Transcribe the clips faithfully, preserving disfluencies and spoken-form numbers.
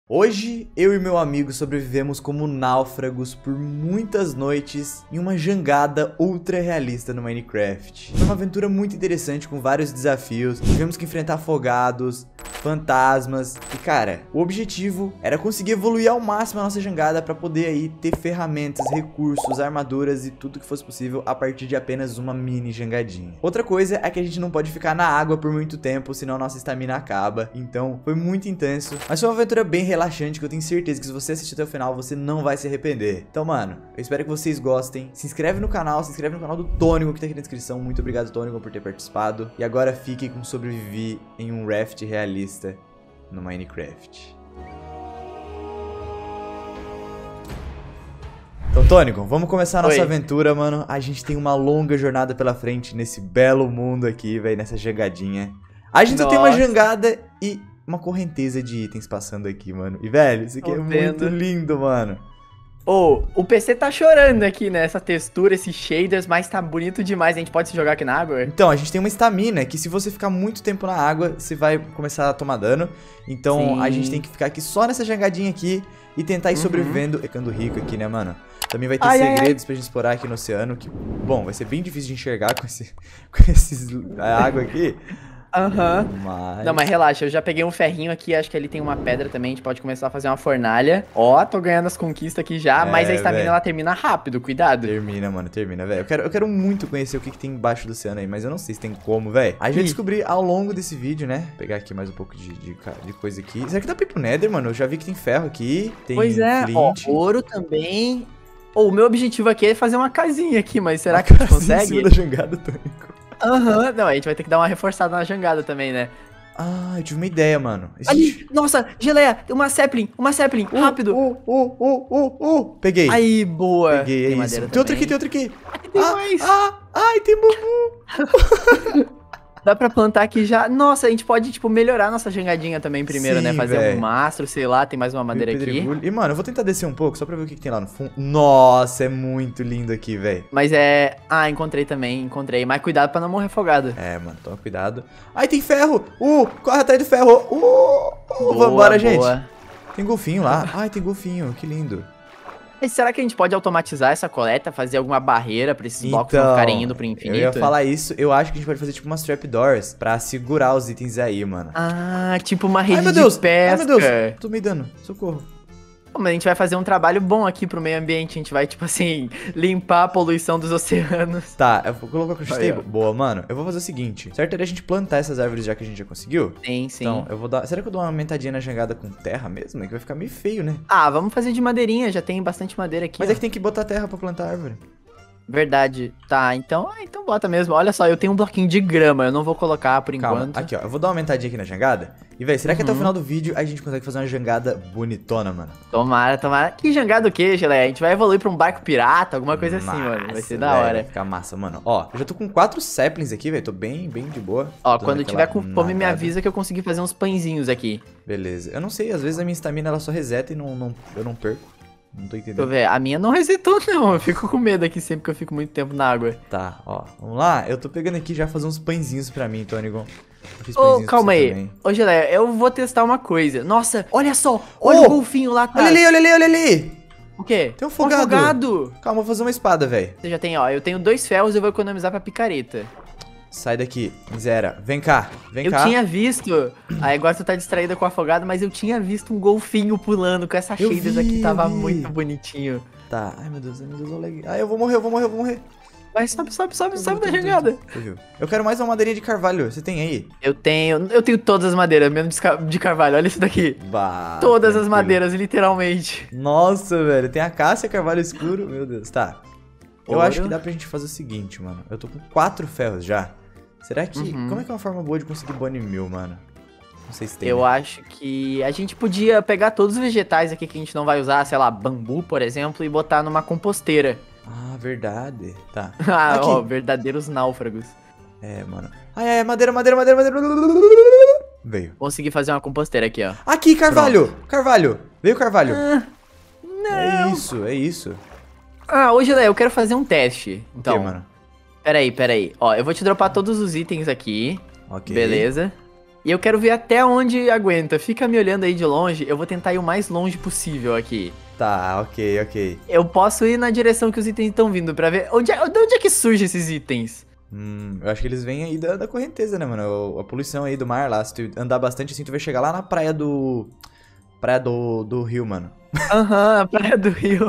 Hoje, eu e meu amigo sobrevivemos como náufragos por muitas noites em uma jangada ultra realista no Minecraft. Foi uma aventura muito interessante com vários desafios, tivemos que enfrentar afogados, fantasmas e cara, o objetivo era conseguir evoluir ao máximo a nossa jangada para poder aí ter ferramentas, recursos, armaduras e tudo que fosse possível a partir de apenas uma mini jangadinha. Outra coisa é que a gente não pode ficar na água por muito tempo, senão a nossa estamina acaba, então foi muito intenso, mas foi uma aventura bem relaxante que eu tenho certeza que se você assistir até o final você não vai se arrepender. Então mano, eu espero que vocês gostem, se inscreve no canal, se inscreve no canal do Tônico que tá aqui na descrição, muito obrigado Tônico por ter participado, e agora fique com sobreviver em um raft realista no Minecraft. Então, Tônico, vamos começar a nossa Oi. aventura, mano. A gente tem uma longa jornada pela frente nesse belo mundo aqui, velho, nessa jangadinha. A gente tem uma jangada e uma correnteza de itens passando aqui, mano. E, velho, isso aqui Tô é vendo. muito lindo, mano. Ô, oh, o P C tá chorando aqui, né? Essa textura, esses shaders, mas tá bonito demais. A gente pode se jogar aqui na água? Então, a gente tem uma estamina que se você ficar muito tempo na água, você vai começar a tomar dano. Então, Sim. a gente tem que ficar aqui só nessa jangadinha aqui e tentar ir uhum. sobrevivendo, ficando rico aqui, né, mano? Também vai ter ai, segredos ai, ai. pra gente explorar aqui no oceano, que, bom, vai ser bem difícil de enxergar com, esse, com esses, a água aqui. Aham. Uhum. Mas... Não, mas relaxa, eu já peguei um ferrinho aqui, acho que ali tem uma pedra também, a gente pode começar a fazer uma fornalha. Ó, tô ganhando as conquistas aqui já, é, mas a estamina ela termina rápido, cuidado. Termina, mano, termina, velho. Eu quero, eu quero muito conhecer o que, que tem embaixo do oceano aí, mas eu não sei se tem como, velho. A gente vai descobrir ao longo desse vídeo, né? Vou pegar aqui mais um pouco de, de, de coisa aqui. Será que dá pra ir pro Nether, mano? Eu já vi que tem ferro aqui, tem Pois é, flint. Ó, ouro também. Ou oh, o meu objetivo aqui é fazer uma casinha aqui, mas será uma que a gente consegue? Em cima da jangada, Tônico. Aham, uhum. Não, a gente vai ter que dar uma reforçada na jangada também, né? Ah, eu tive uma ideia, mano. Existe... Ali, nossa, geleia, uma sapling, uma sapling, uh, rápido. Uh, uh, uh, uh, uh. Peguei. Aí, boa. Peguei, tem é isso. Tem outra aqui, tem outra aqui. Aqui tem ah, mais. Ah, ai, tem bubu. Dá pra plantar aqui já. Nossa, a gente pode, tipo, melhorar a nossa jangadinha também primeiro, Sim, né? Fazer véio. um mastro, sei lá, tem mais uma madeira aqui. E, mano, eu vou tentar descer um pouco, só pra ver o que, que tem lá no fundo. Nossa, é muito lindo aqui, velho. Mas é... Ah, encontrei também, encontrei. Mas cuidado pra não morrer afogado. É, mano, toma cuidado. Ai, tem ferro! Uh, corre atrás do ferro! Uh, uh boa, vambora, gente. Boa. Tem golfinho lá. Ai, tem golfinho, que lindo. E será que a gente pode automatizar essa coleta, fazer alguma barreira pra esses então, blocos não ficarem indo pro infinito? Eu ia falar isso, eu acho que a gente pode fazer tipo umas trapdoors pra segurar os itens aí, mano. Ah, tipo uma rede ai, meu Deus, de pesca. Ai, meu Deus, tô me dando, socorro. Mas a gente vai fazer um trabalho bom aqui pro meio ambiente, a gente vai, tipo assim, limpar a poluição dos oceanos. Tá, eu vou colocar o cross table. Boa, mano, eu vou fazer o seguinte, certo é a gente plantar essas árvores já que a gente já conseguiu? Sim, sim. Então, eu vou dar, será que eu dou uma aumentadinha na jangada com terra mesmo? É que vai ficar meio feio, né? Ah, vamos fazer de madeirinha, já tem bastante madeira aqui. Mas ó. é que tem que botar terra pra plantar a árvore. Verdade. Tá, então, ah, então bota mesmo. Olha só, eu tenho um bloquinho de grama, eu não vou colocar por Calma, enquanto. Aqui, ó, eu vou dar uma aumentadinha aqui na jangada. E, velho, será uhum. que até o final do vídeo a gente consegue fazer uma jangada bonitona, mano? Tomara, tomara. Que jangada o quê, Geleia? A gente vai evoluir pra um barco pirata, alguma coisa massa, assim, mano. Vai ser da hora. Vai ficar massa, mano. Ó, eu já tô com quatro saplings aqui, velho. Tô bem, bem de boa. Ó, quando tiver com fome, me avisa que eu consegui fazer uns pãezinhos aqui. Beleza. Eu não sei, às vezes a minha estamina ela só reseta e não, não, eu não perco. Não tô entendendo. Deixa eu ver, a minha não resetou não, eu fico com medo aqui sempre que eu fico muito tempo na água. Tá, ó, vamos lá, eu tô pegando aqui já fazer uns pãezinhos pra mim, Tônico. Ô, oh, calma aí, também. Ô Geleia, eu vou testar uma coisa. Nossa, olha só, olha oh, o golfinho lá atrás. Olha ali, olha ali, olha ali. O quê? Tem um afogado. Um afogado. Calma, vou fazer uma espada, velho. Você já tem, ó, eu tenho dois ferros e eu vou economizar pra picareta. Sai daqui, miséria. Vem cá, vem eu cá. Eu tinha visto. Aí agora tu tá distraída com o afogado, mas eu tinha visto um golfinho pulando com essa shaders aqui. Tava muito bonitinho. Tá, ai meu Deus, ai meu Deus, olha. Ai, eu vou morrer, eu vou morrer, eu vou morrer. Vai, sobe, sobe, sobe, sobe da jangada. Eu quero mais uma madeirinha de carvalho. Você tem aí? Eu tenho, eu tenho todas as madeiras, menos de carvalho. Olha isso daqui. Bah, todas tranquilo. As madeiras, literalmente. Nossa, velho. Tem a cássia, carvalho escuro. Meu Deus, tá. Eu Ouro. acho que dá pra gente fazer o seguinte, mano. Eu tô com quatro ferros já. Será que... Uhum. Como é que é uma forma boa de conseguir bone meal, mano? Não sei se tem. Eu né? acho que a gente podia pegar todos os vegetais aqui que a gente não vai usar, sei lá, bambu, por exemplo, e botar numa composteira. Ah, verdade. Tá. ah, aqui. Ó, verdadeiros náufragos. É, mano. Ai, ai, madeira, madeira, madeira, madeira. Veio. Consegui fazer uma composteira aqui, ó. Aqui, carvalho. Pronto. Carvalho. Veio carvalho. Ah, não. É isso, é isso. Ah, hoje, Léo, eu quero fazer um teste. Então, o quê, mano? Peraí, peraí. Ó, eu vou te dropar todos os itens aqui. Ok. Beleza. E eu quero ver até onde aguenta. Fica me olhando aí de longe, eu vou tentar ir o mais longe possível aqui. Tá, ok, ok. Eu posso ir na direção que os itens estão vindo pra ver. Onde é, de onde é que surgem esses itens? Hum, eu acho que eles vêm aí da, da correnteza, né, mano? A poluição aí do mar lá. Se tu andar bastante assim, tu vai chegar lá na praia do... Praia do, do rio, mano. Aham, uhum, praia do rio.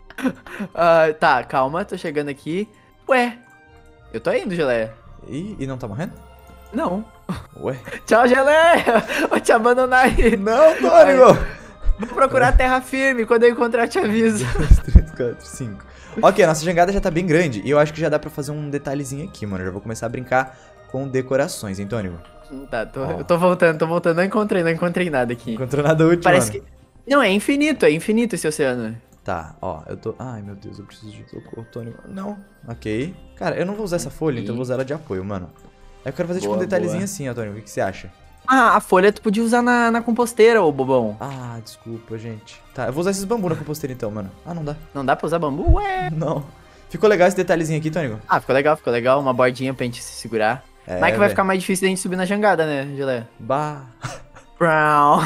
uh, tá, calma, tô chegando aqui. Ué, eu tô indo, Geleia. E, e não tá morrendo? Não. Ué? Tchau, Geleia! Vou te abandonar aí. Não, Tônico! Vou procurar terra firme, quando eu encontrar eu te aviso. dois, três, quatro, cinco. Ok, a nossa jangada já tá bem grande e eu acho que já dá pra fazer um detalhezinho aqui, mano. Eu já vou começar a brincar com decorações, hein, Tônico? Tá, tô, eu tô voltando, tô voltando. Não encontrei, não encontrei nada aqui. Não encontrou nada útil, Parece mano. que... Não, é infinito, é infinito esse oceano. Tá, ó, eu tô... Ai, meu Deus, eu preciso de socorro, Tônico. Não. Ok. Cara, eu não vou usar essa folha, então eu vou usar ela de apoio, mano. Eu quero fazer, boa, tipo, um detalhezinho boa. assim, ó, Tônico. O que, que você acha? Ah, a folha tu podia usar na, na composteira, ô bobão. Ah, desculpa, gente. Tá, eu vou usar esses bambu na composteira então, mano. Ah, não dá. Não dá pra usar bambu? Ué. Não. Ficou legal esse detalhezinho aqui, Tônico? Ah, ficou legal, ficou legal. Uma bordinha pra gente se segurar. É, mas que vai ficar mais difícil da gente subir na jangada, né, Geleia? Bah. Brown.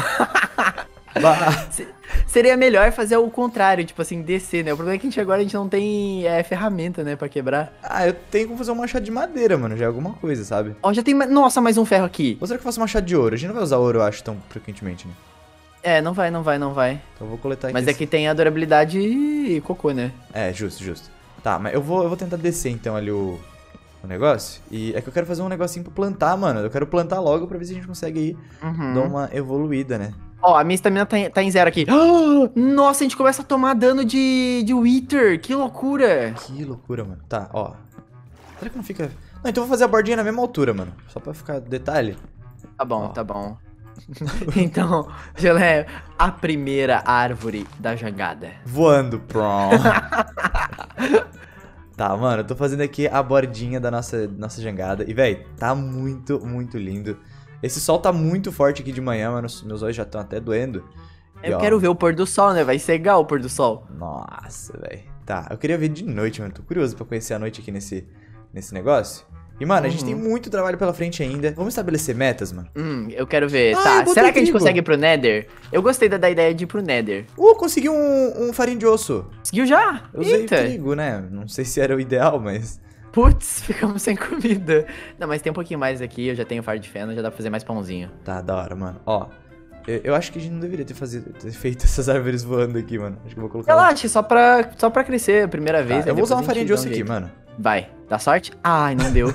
Bah. Seria melhor fazer o contrário, tipo assim, descer, né? O problema é que a gente agora a gente não tem é, ferramenta, né, pra quebrar. Ah, eu tenho como fazer um machado de madeira, mano. Já é alguma coisa, sabe? Ó, já tem... Nossa, mais um ferro aqui. Ou será que eu faço um machado de ouro? A gente não vai usar ouro, eu acho, tão frequentemente, né? É, não vai, não vai, não vai. Então eu vou coletar aqui. Mas é que tem a durabilidade e cocô, né? É, justo, justo. Tá, mas eu vou, eu vou tentar descer, então, ali o... o negócio. E é que eu quero fazer um negocinho pra plantar, mano. Eu quero plantar logo pra ver se a gente consegue aí uhum. dar uma evoluída, né? Ó, a minha estamina tá, tá em zero aqui. Nossa, a gente começa a tomar dano de, de Wither. Que loucura. Que loucura, mano. Tá, ó. Será que não fica... Não, então eu vou fazer a bordinha na mesma altura, mano. Só pra ficar detalhe. Tá bom, ó. tá bom. Então, Geleia, a primeira árvore da jangada. Voando, prom. Tá, mano, eu tô fazendo aqui a bordinha da nossa, nossa jangada. E, véi, tá muito, muito lindo. Esse sol tá muito forte aqui de manhã, mano. Meus olhos já estão até doendo. Eu e, quero ó, ver o pôr do sol, né? Vai cegar o pôr do sol. Nossa, velho. Tá, eu queria ver de noite, mano. Tô curioso pra conhecer a noite aqui nesse, nesse negócio. E, mano, uhum. a gente tem muito trabalho pela frente ainda. Vamos estabelecer metas, mano? Hum, eu quero ver. Ah, tá, será que a gente trigo. consegue ir pro Nether? Eu gostei da, da ideia de ir pro Nether. Uh, consegui um, um farinho de osso. Conseguiu já? Eu usei Eita. trigo, né? Não sei se era o ideal, mas... Putz, ficamos sem comida. Não, mas tem um pouquinho mais aqui, eu já tenho fardo de feno, já dá pra fazer mais pãozinho. Tá, da hora, mano. Ó, eu, eu acho que a gente não deveria ter, fazer, ter feito essas árvores voando aqui, mano. Acho que eu vou colocar... Relaxa, só pra, só pra crescer a primeira vez. Tá, eu vou usar uma farinha de osso aqui, mano. Vai, dá sorte? Ai, não deu.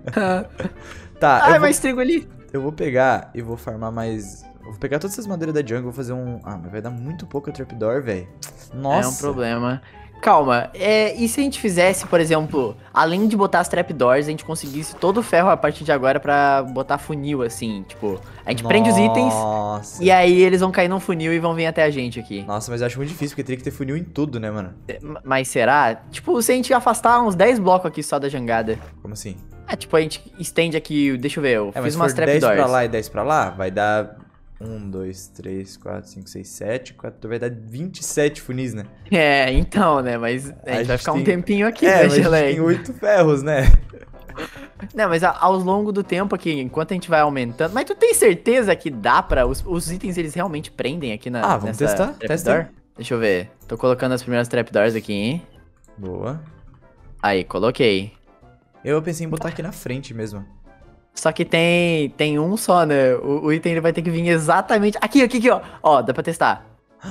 Tá, Ai, eu mais vou, trigo ali. Eu vou pegar e vou farmar mais... Eu vou pegar todas essas madeiras da jungle, vou fazer um... Ah, mas vai dar muito pouco a trapdoor, velho. Nossa. É um problema. Calma, é, e se a gente fizesse, por exemplo, além de botar as trapdoors, a gente conseguisse todo o ferro a partir de agora pra botar funil, assim, tipo... A gente Nossa. prende os itens e aí eles vão cair num funil e vão vir até a gente aqui. Nossa, mas eu acho muito difícil, porque teria que ter funil em tudo, né, mano? Mas será? Tipo, se a gente afastar uns dez blocos aqui só da jangada. Como assim? É, tipo, a gente estende aqui, deixa eu ver, eu é, fiz umas trapdoors. dez pra lá e dez pra lá, vai dar um, dois, três, quatro, cinco, seis, sete, quatro, vai dar vinte e sete funis, né? É, então, né, mas a gente, a gente vai ficar tem... um tempinho aqui, é, né, mas a gente tem oito ferros, né? Não, mas ao longo do tempo aqui, enquanto a gente vai aumentando... Mas tu tem certeza que dá pra... Os, os itens, eles realmente prendem aqui na... Ah, vamos testar, testa. Deixa eu ver. Tô colocando as primeiras trapdoors aqui, hein? Boa. Aí, coloquei. Eu pensei em botar aqui na frente mesmo. Só que tem, tem um só, né? O, o item ele vai ter que vir exatamente... Aqui, aqui, aqui, ó. Ó, dá pra testar.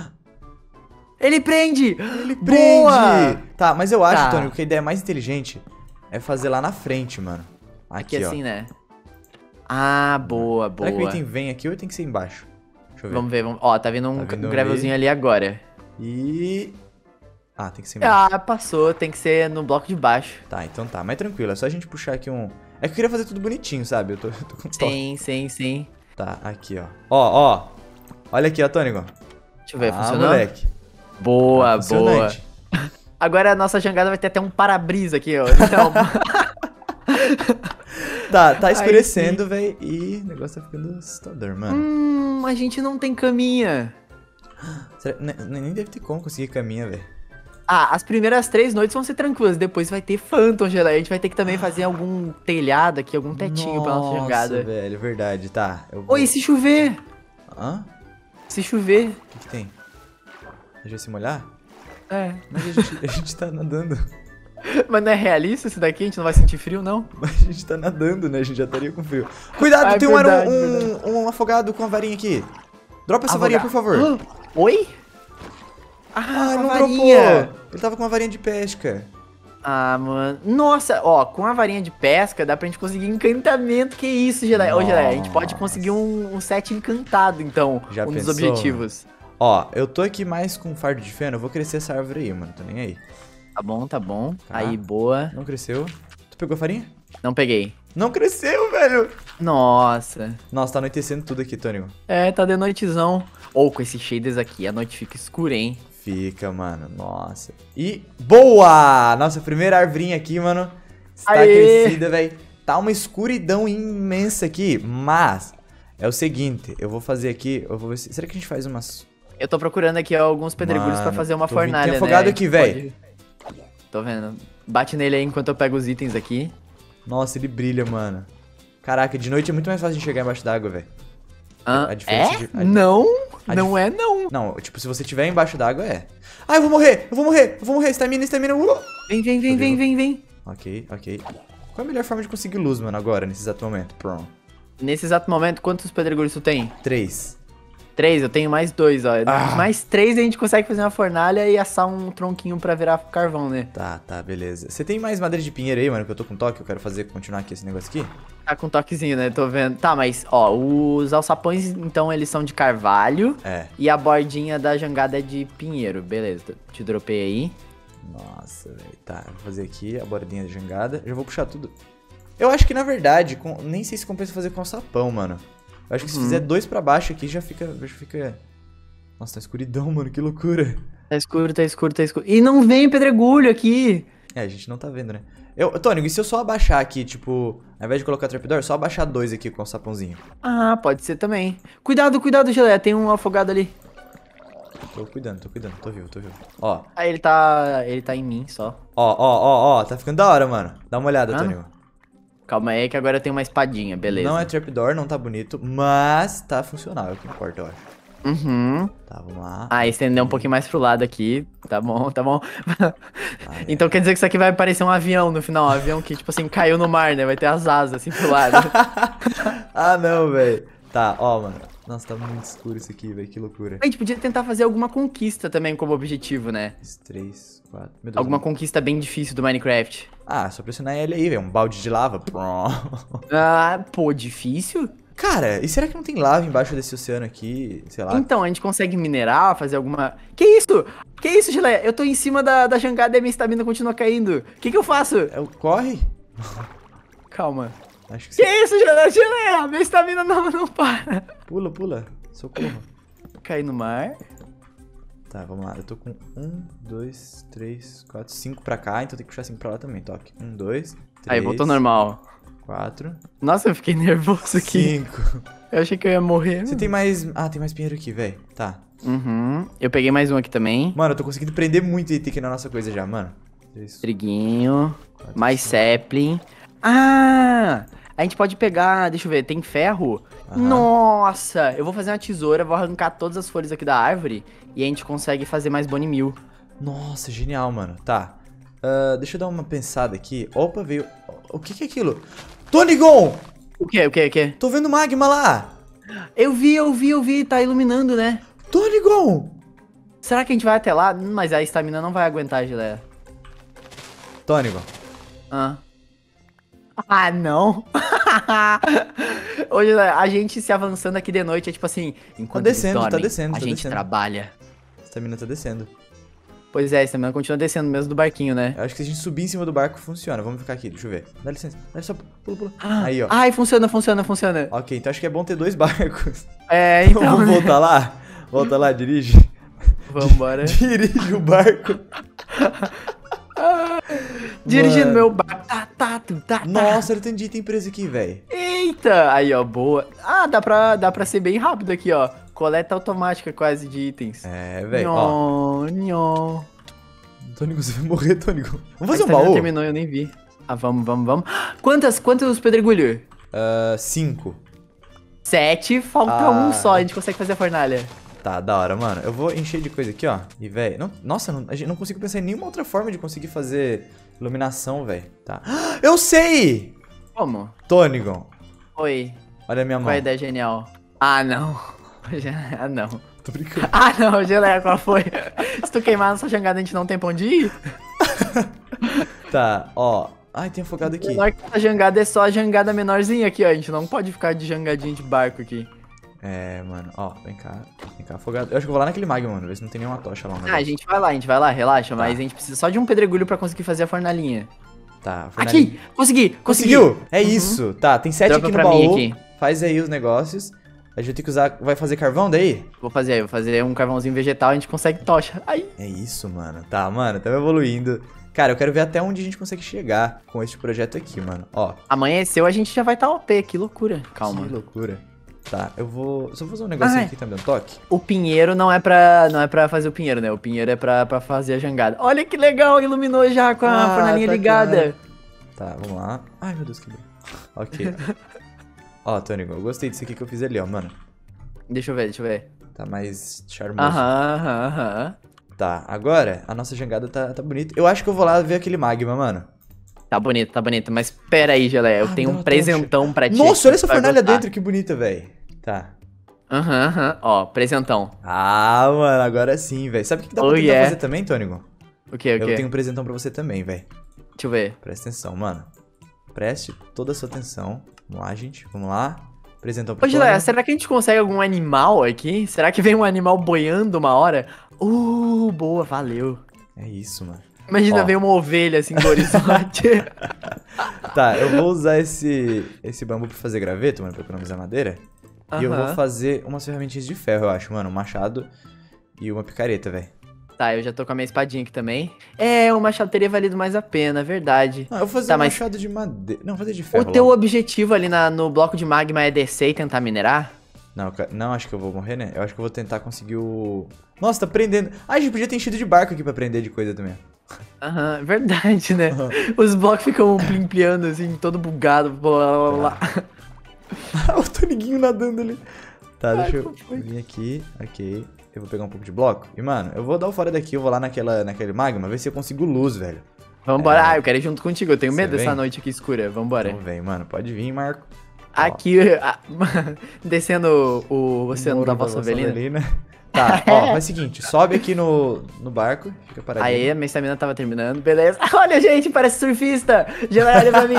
Ele prende! Ele prende! Boa! Tá, mas eu acho, tá. Tony, que a ideia mais inteligente é fazer lá na frente, mano. Aqui, aqui ó. assim, né? Ah, boa, boa. Será que o item vem aqui ou tem que ser embaixo? Deixa eu ver. Vamos ver, vamos... Ó, tá vindo um, tá vindo um gravelzinho ali. ali agora. E... Ah, tem que ser embaixo. Ah, passou. Tem que ser no bloco de baixo. Tá, então tá. Mas tranquilo, é só a gente puxar aqui um... É que eu queria fazer tudo bonitinho, sabe? Eu tô, eu tô com toque. Sim, sim, sim. Tá, aqui, ó. Ó, ó. Olha aqui, ó, Tônico. Deixa eu ver, ah, funcionou? Moleque. Boa, ah, boa. Agora a nossa jangada vai ter até um para-brisa aqui, ó. Então... tá, tá escurecendo, velho. E o negócio tá ficando assustador, mano. Hum, a gente não tem caminha. Será... Nem deve ter como conseguir caminha, velho. Ah, as primeiras três noites vão ser tranquilas. Depois vai ter Phantom, Geleia. A gente vai ter que também fazer algum telhado aqui, algum tetinho nossa, pra nossa jangada. Nossa, velho, verdade. Tá. Eu vou... Oi, se chover? Hã? Se chover. O que, que tem? A gente vai se molhar? É. Mas a gente, a gente tá nadando. Mas não é realista isso daqui? A gente não vai sentir frio, não? Mas a gente tá nadando, né? A gente já estaria com frio. Cuidado, ah, é tem verdade, um, um, um afogado com a varinha aqui. Dropa essa Afogado. varinha, por favor. Ah, oi? Ah, não varinha. Dropou. Ele tava com uma varinha de pesca. Ah, mano. Nossa, ó, com a varinha de pesca dá pra gente conseguir encantamento. Que isso, Geleia? Ô, Geleia, a gente pode conseguir um, um set encantado, então. Já um pensou? dos objetivos. Ó, eu tô aqui mais com fardo de feno, eu vou crescer essa árvore aí, mano. Tô nem aí. Tá bom, tá bom. Tá. Aí, boa. Não cresceu. Tu pegou a farinha? Não peguei. Não cresceu, velho. Nossa. Nossa, tá anoitecendo tudo aqui, Tônico. É, tá de noitezão. Ou com esses shaders aqui, a noite fica escura, hein? Fica, mano. Nossa. E boa! Nossa, primeira arvorinha aqui, mano. Está Aê! crescida, velho. Tá uma escuridão imensa aqui, mas é o seguinte, eu vou fazer aqui, eu vou ver se... Será que a gente faz umas... Eu tô procurando aqui alguns pedregulhos pra fazer uma tô vendo- fornalha, tem afogado né? aqui, velho. Pode- Tô vendo. Bate nele aí enquanto eu pego os itens aqui. Nossa, ele brilha, mano. Caraca, de noite é muito mais fácil de enxergar embaixo d'água, velho. Ah, A diferença é? de- a- Não, a não dif- é não. Não, tipo, se você estiver embaixo d'água, é. Ah, eu vou morrer, eu vou morrer, eu vou morrer, estamina, estamina. Uh! Vem, vem, vem, vem, vem, vem. Ok, ok. Qual é a melhor forma de conseguir luz, mano, agora, nesse exato momento? Pronto. Nesse exato momento, quantos pedregulhos tu tem? Três. Três, eu tenho mais dois, ó. Ah. Mais três a gente consegue fazer uma fornalha e assar um tronquinho pra virar carvão, né? Tá, tá, beleza. Você tem mais madeira de pinheiro aí, mano, que eu tô com toque, eu quero fazer, continuar aqui esse negócio aqui? Tá com toquezinho, né? Tô vendo. Tá, mas, ó, os alçapões, então, eles são de carvalho. É. E a bordinha da jangada é de pinheiro. Beleza, te dropei aí. Nossa, velho. Tá, vou fazer aqui a bordinha de jangada. Já vou puxar tudo. Eu acho que, na verdade, com... nem sei se compensa fazer com sapão, mano. Eu acho que se Uhum. fizer dois pra baixo aqui, já fica... Já fica... Nossa, tá escuridão, mano, que loucura. Tá escuro, tá escuro, tá escuro. E não vem pedregulho aqui. É, a gente não tá vendo, né? Eu, Tônico, e se eu só abaixar aqui, tipo... Ao invés de colocar trapdoor, só abaixar dois aqui com o sapãozinho? Ah, pode ser também. Cuidado, cuidado, Geleia. Tem um afogado ali. Tô cuidando, tô cuidando, tô vivo, tô vivo. Ó, Ah, ele tá. Ele tá em mim só. ó, ó, ó, ó, tá ficando da hora, mano. Dá uma olhada, Ah, Tônico. Calma aí que agora eu tenho uma espadinha, beleza. Não é trapdoor, não tá bonito, mas tá funcional, é o que importa, eu acho. Uhum. Tá, vamos lá. Ah, estender um pouquinho mais pro lado aqui. Tá bom, tá bom. Então quer dizer que isso aqui vai parecer um avião no final. Um avião que, tipo assim, caiu no mar, né? Vai ter as asas assim pro lado. Ah, não, velho. Tá, ó, mano. Nossa, tá muito escuro isso aqui, velho. Que loucura. A gente podia tentar fazer alguma conquista também como objetivo, né? Dois, três, quatro. Meu Deus. Alguma não- conquista bem difícil do Minecraft. Ah, só pressionar L aí, velho. Um balde de lava. Pronto. Ah, pô, difícil? Cara, e será que não tem lava embaixo desse oceano aqui? Sei lá. Então, a gente consegue minerar, fazer alguma... Que isso? Que isso, Geleia? Eu tô em cima da, da jangada e a minha estamina continua caindo. O que que eu faço? É o corre? Calma. Acho que Que sim. isso, Geleia? Geleia? Minha estamina não, não para. Pula, pula. Socorro. Cair no mar. Tá, vamos lá. Eu tô com um, dois, três, quatro, cinco pra cá, então tem que puxar cinco pra lá também. Toque. Um, dois, três. Aí, voltou normal. Quatro. Nossa, eu fiquei nervoso aqui. Cinco. Eu achei que eu ia morrer. Você tem mais. Ah, tem mais pinheiro aqui, velho. Tá. Uhum. Eu peguei mais um aqui também. Mano, eu tô conseguindo prender muito item aqui na nossa coisa já, mano. Três, Triguinho. quatro, Mais cinco. sapling. Ah! A gente pode pegar, deixa eu ver, tem ferro? Aham. Nossa! Eu vou fazer uma tesoura, vou arrancar todas as folhas aqui da árvore e a gente consegue fazer mais bone meal. Nossa, genial, mano. Tá. Ah, deixa eu dar uma pensada aqui. Opa, veio. O que que é aquilo? Tonigon! O que, o que, o que? Tô vendo magma lá! Eu vi, eu vi, eu vi, tá iluminando, né? Tonigon! Será que a gente vai até lá? Hum, Mas a estamina não vai aguentar, Geleia. Tonigon. Ah. Ah, não. Hoje a gente se avançando aqui de noite é tipo assim, enquanto eles descendo, tá dormem, descendo, a tá gente descendo. trabalha. A estamina tá descendo. Pois é, a estamina continua descendo mesmo do barquinho, né? Eu acho que se a gente subir em cima do barco, funciona. Vamos ficar aqui, deixa eu ver. Dá licença. Dá licença. Pula, pula. Ah, Aí, ó. Ai, funciona, funciona, funciona. Ok, então acho que é bom ter dois barcos. É, então. Vamos né? voltar lá? Volta lá, dirige. Vambora. Dirige o barco. Dirigindo Mano. meu barco. Tá, tá, tu, tá, tá. Nossa, olha o tanto de item preso aqui, velho. Eita! Aí, ó, boa. Ah, dá pra, dá pra ser bem rápido aqui, ó. Coleta automática quase de itens. É, velho. Ó, Nhon, nhon. Tônico, você vai morrer, Tônico. Vamos fazer A um baú? terminou, eu nem vi. Ah, vamos, vamos, vamos. Quantas, quantos pedregulhos? Uh, cinco. Sete, falta Ah. um só, a gente consegue fazer a fornalha. Tá, da hora, mano. Eu vou encher de coisa aqui, ó. E, velho, não, nossa, não, a gente não consigo pensar em nenhuma outra forma de conseguir fazer iluminação, velho. Tá. Eu sei! Como? Tônico, Oi. olha a minha mão. Qual a ideia genial? Ah, não. Ah, não. Tô brincando. Ah, não, Geleia, qual foi? Se tu queimar nessa jangada, a gente não tem pra onde ir? Tá, ó. Ai, tem afogado aqui. Menor que essa jangada é só a jangada menorzinha aqui, ó. A gente não pode ficar de jangadinha de barco aqui. É, mano, ó, vem cá. Vem cá, afogado. Eu acho que eu vou lá naquele magma, mano, ver se não tem nenhuma tocha lá. Ah, a gente vai lá, a gente vai lá, relaxa. Tá. Mas a gente precisa só de um pedregulho pra conseguir fazer a fornalhinha. Tá, fornalhinha. Aqui! Consegui! Consegui! Conseguiu? É Uhum. isso. Tá, tem sete Dropa aqui no pra mim baú. aqui. Faz aí os negócios. A gente vai ter que usar... Vai fazer carvão daí? Vou fazer aí, vou fazer um carvãozinho vegetal, a gente consegue tocha. Aí. É isso, mano. Tá, mano, estamos evoluindo. Cara, eu quero ver até onde a gente consegue chegar com esse projeto aqui, mano. Ó. Amanheceu, a gente já vai estar tá O P, que loucura. Calma. Que loucura. Tá, eu vou... Só vou fazer um negocinho Ai. aqui também, um toque. O pinheiro não é pra, não é pra fazer o pinheiro, né? O pinheiro é pra, pra fazer a jangada. Olha que legal, iluminou já com a Ah, fornalhinha tá ligada. Tá, vamos lá. Ai, meu Deus, que bem. Ok. Ó, Tônico, eu gostei disso aqui que eu fiz ali, ó, mano. Deixa eu ver, deixa eu ver. Tá mais charmoso. Aham, aham, aham. Tá, agora a nossa jangada tá, tá bonita. Eu acho que eu vou lá ver aquele magma, mano. Tá bonito, tá bonito. Mas pera aí, Geleia, eu Ah, tenho dá um uma presentão pra ti. Nossa, olha essa Vai fornalha gostar. dentro, que bonita, velho. Tá. Aham, aham. Ó, presentão. Ah, mano, agora sim, velho. Sabe o que que dá pra Oh, tentar yeah. fazer também, Tônico? O que, o Eu que? tenho um presentão pra você também, velho. Deixa eu ver. Presta atenção, mano. Preste toda a sua atenção. Vamos lá, gente. Vamos lá. Presentão pra Ô, Geleia, Tônico. será que a gente consegue algum animal aqui? Será que vem um animal boiando uma hora? Uh, boa, valeu. É isso, mano. Imagina Ó. ver uma ovelha assim do horizonte. Tá, eu vou usar esse, esse bambu pra fazer graveto, mano, pra economizar madeira. E eu vou Aham. fazer umas ferramentinhas de ferro, eu acho, mano. Um machado e uma picareta, velho. Tá, eu já tô com a minha espadinha aqui também. É, o machado teria valido mais a pena, verdade. Ah, eu vou fazer Tá, um mas- machado de madeira. Não, vou fazer de O ferro. teu logo. objetivo ali na- no bloco de magma é descer e tentar minerar? Não, eu ca- não, acho que eu vou morrer, né? Eu acho que eu vou tentar conseguir o... Nossa, tá prendendo. Ah, a gente podia ter enchido de barco aqui pra prender de coisa também. Aham, verdade, né? Os blocos ficam plimpliando assim, todo bugado, blá blá blá. o Toniguinho nadando ali. Tá, Ai, deixa eu qual foi? vir aqui. Ok. Eu vou pegar um pouco de bloco. E, mano, eu vou dar o fora daqui. Eu vou lá naquela, naquele magma, ver se eu consigo luz, velho. Vambora. É. Ah, eu quero ir junto contigo, eu tenho Você medo dessa vem? noite aqui escura. Vambora. Então, vem, mano. Pode vir, Marco. Aqui, ah, descendo o oceano Moro da vossa ovelina. Tá, ó, faz o seguinte. Sobe aqui no, no barco. Fica paradinho. Aí, a minha estamina tava terminando, beleza. Olha, gente, parece surfista. Geleia, olha pra mim.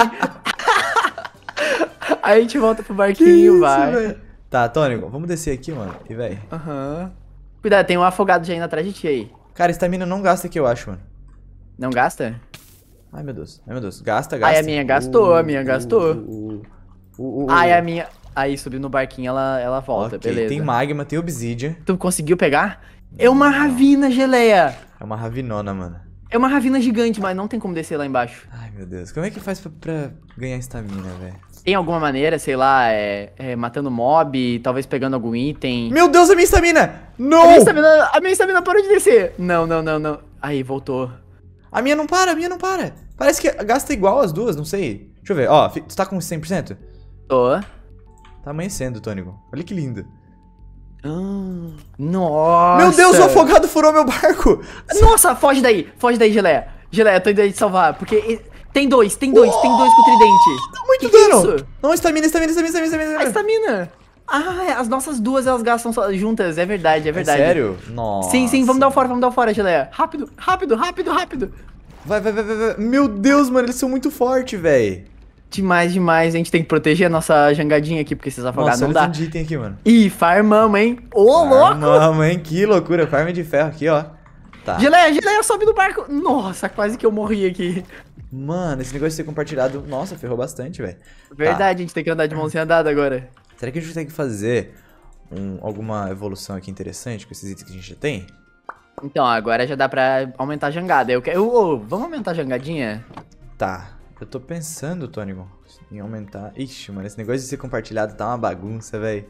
Aí a gente volta pro Que barquinho, isso, vai. velho? Tá, Tônico, vamos descer aqui, mano. E, velho. Aham. Cuidado, tem um afogado já indo atrás de ti aí. Cara, estamina não gasta aqui, eu acho, mano. Não gasta? Ai, meu Deus. Ai, meu Deus. Gasta, gasta. Ai, a minha gastou, a minha gastou. Uh, uh, uh, uh, Ai, a minha... Aí, subiu no barquinho, ela, ela volta, Ok, beleza. tem magma, tem obsidian. Tu conseguiu pegar? É uma ravina, Geleia. É uma ravinona, mano. É uma ravina gigante, mas não tem como descer lá embaixo. Ai, meu Deus. Como é que faz pra, pra ganhar estamina, velho? Tem alguma maneira, sei lá, é, é, matando mob, talvez pegando algum item. Meu Deus, a minha estamina! A Não! minha estamina, a minha estamina parou de descer. Não, não, não, não. Aí, voltou. A minha não para, a minha não para. Parece que gasta igual as duas, não sei. Deixa eu ver. Ó, fi- tu tá com cem por cento? Tô. Tá amanhecendo, Tônico. Olha que lindo. Ah, nossa. Meu Deus, o afogado furou meu barco! Nossa, foge daí. Foge daí, Geleia. Geleia, tô indo aí te salvar. Porque e- tem dois, tem dois, tem dois com o tridente. Dá muito Que que é dano! isso? Não, estamina, estamina, estamina, estamina, A estamina. estamina. Ah, é, as nossas duas elas gastam só- juntas. É verdade, é verdade. Sério? Nossa. Sim, sim, vamos dar o fora, vamos dar o fora, Geleia. Rápido, rápido, rápido, rápido. Vai, vai, vai, vai, vai. Meu Deus, mano, eles são muito fortes, velho. Demais, demais. A gente tem que proteger a nossa jangadinha aqui, porque esses afogados Nossa, não olha dá. o tanto de item aqui, mano. Ih, farmamos, hein? Ô, louco! Mano, hein? Que loucura. Farm de ferro aqui, ó. Tá. Geleia, Geleia, sobe do barco. Nossa, quase que eu morri aqui. Mano, esse negócio de ser compartilhado, nossa, ferrou bastante, velho. Verdade, a gente tem que andar de mãozinha dada agora. Será que a gente consegue fazer um- alguma evolução aqui interessante com esses itens que a gente já tem? Então, agora já dá pra aumentar a jangada. Eu quero... Ô, ô, vamos aumentar a jangadinha? Tá. Eu tô pensando, Tônico, em aumentar... Ixi, mano, esse negócio de ser compartilhado tá uma bagunça, velho.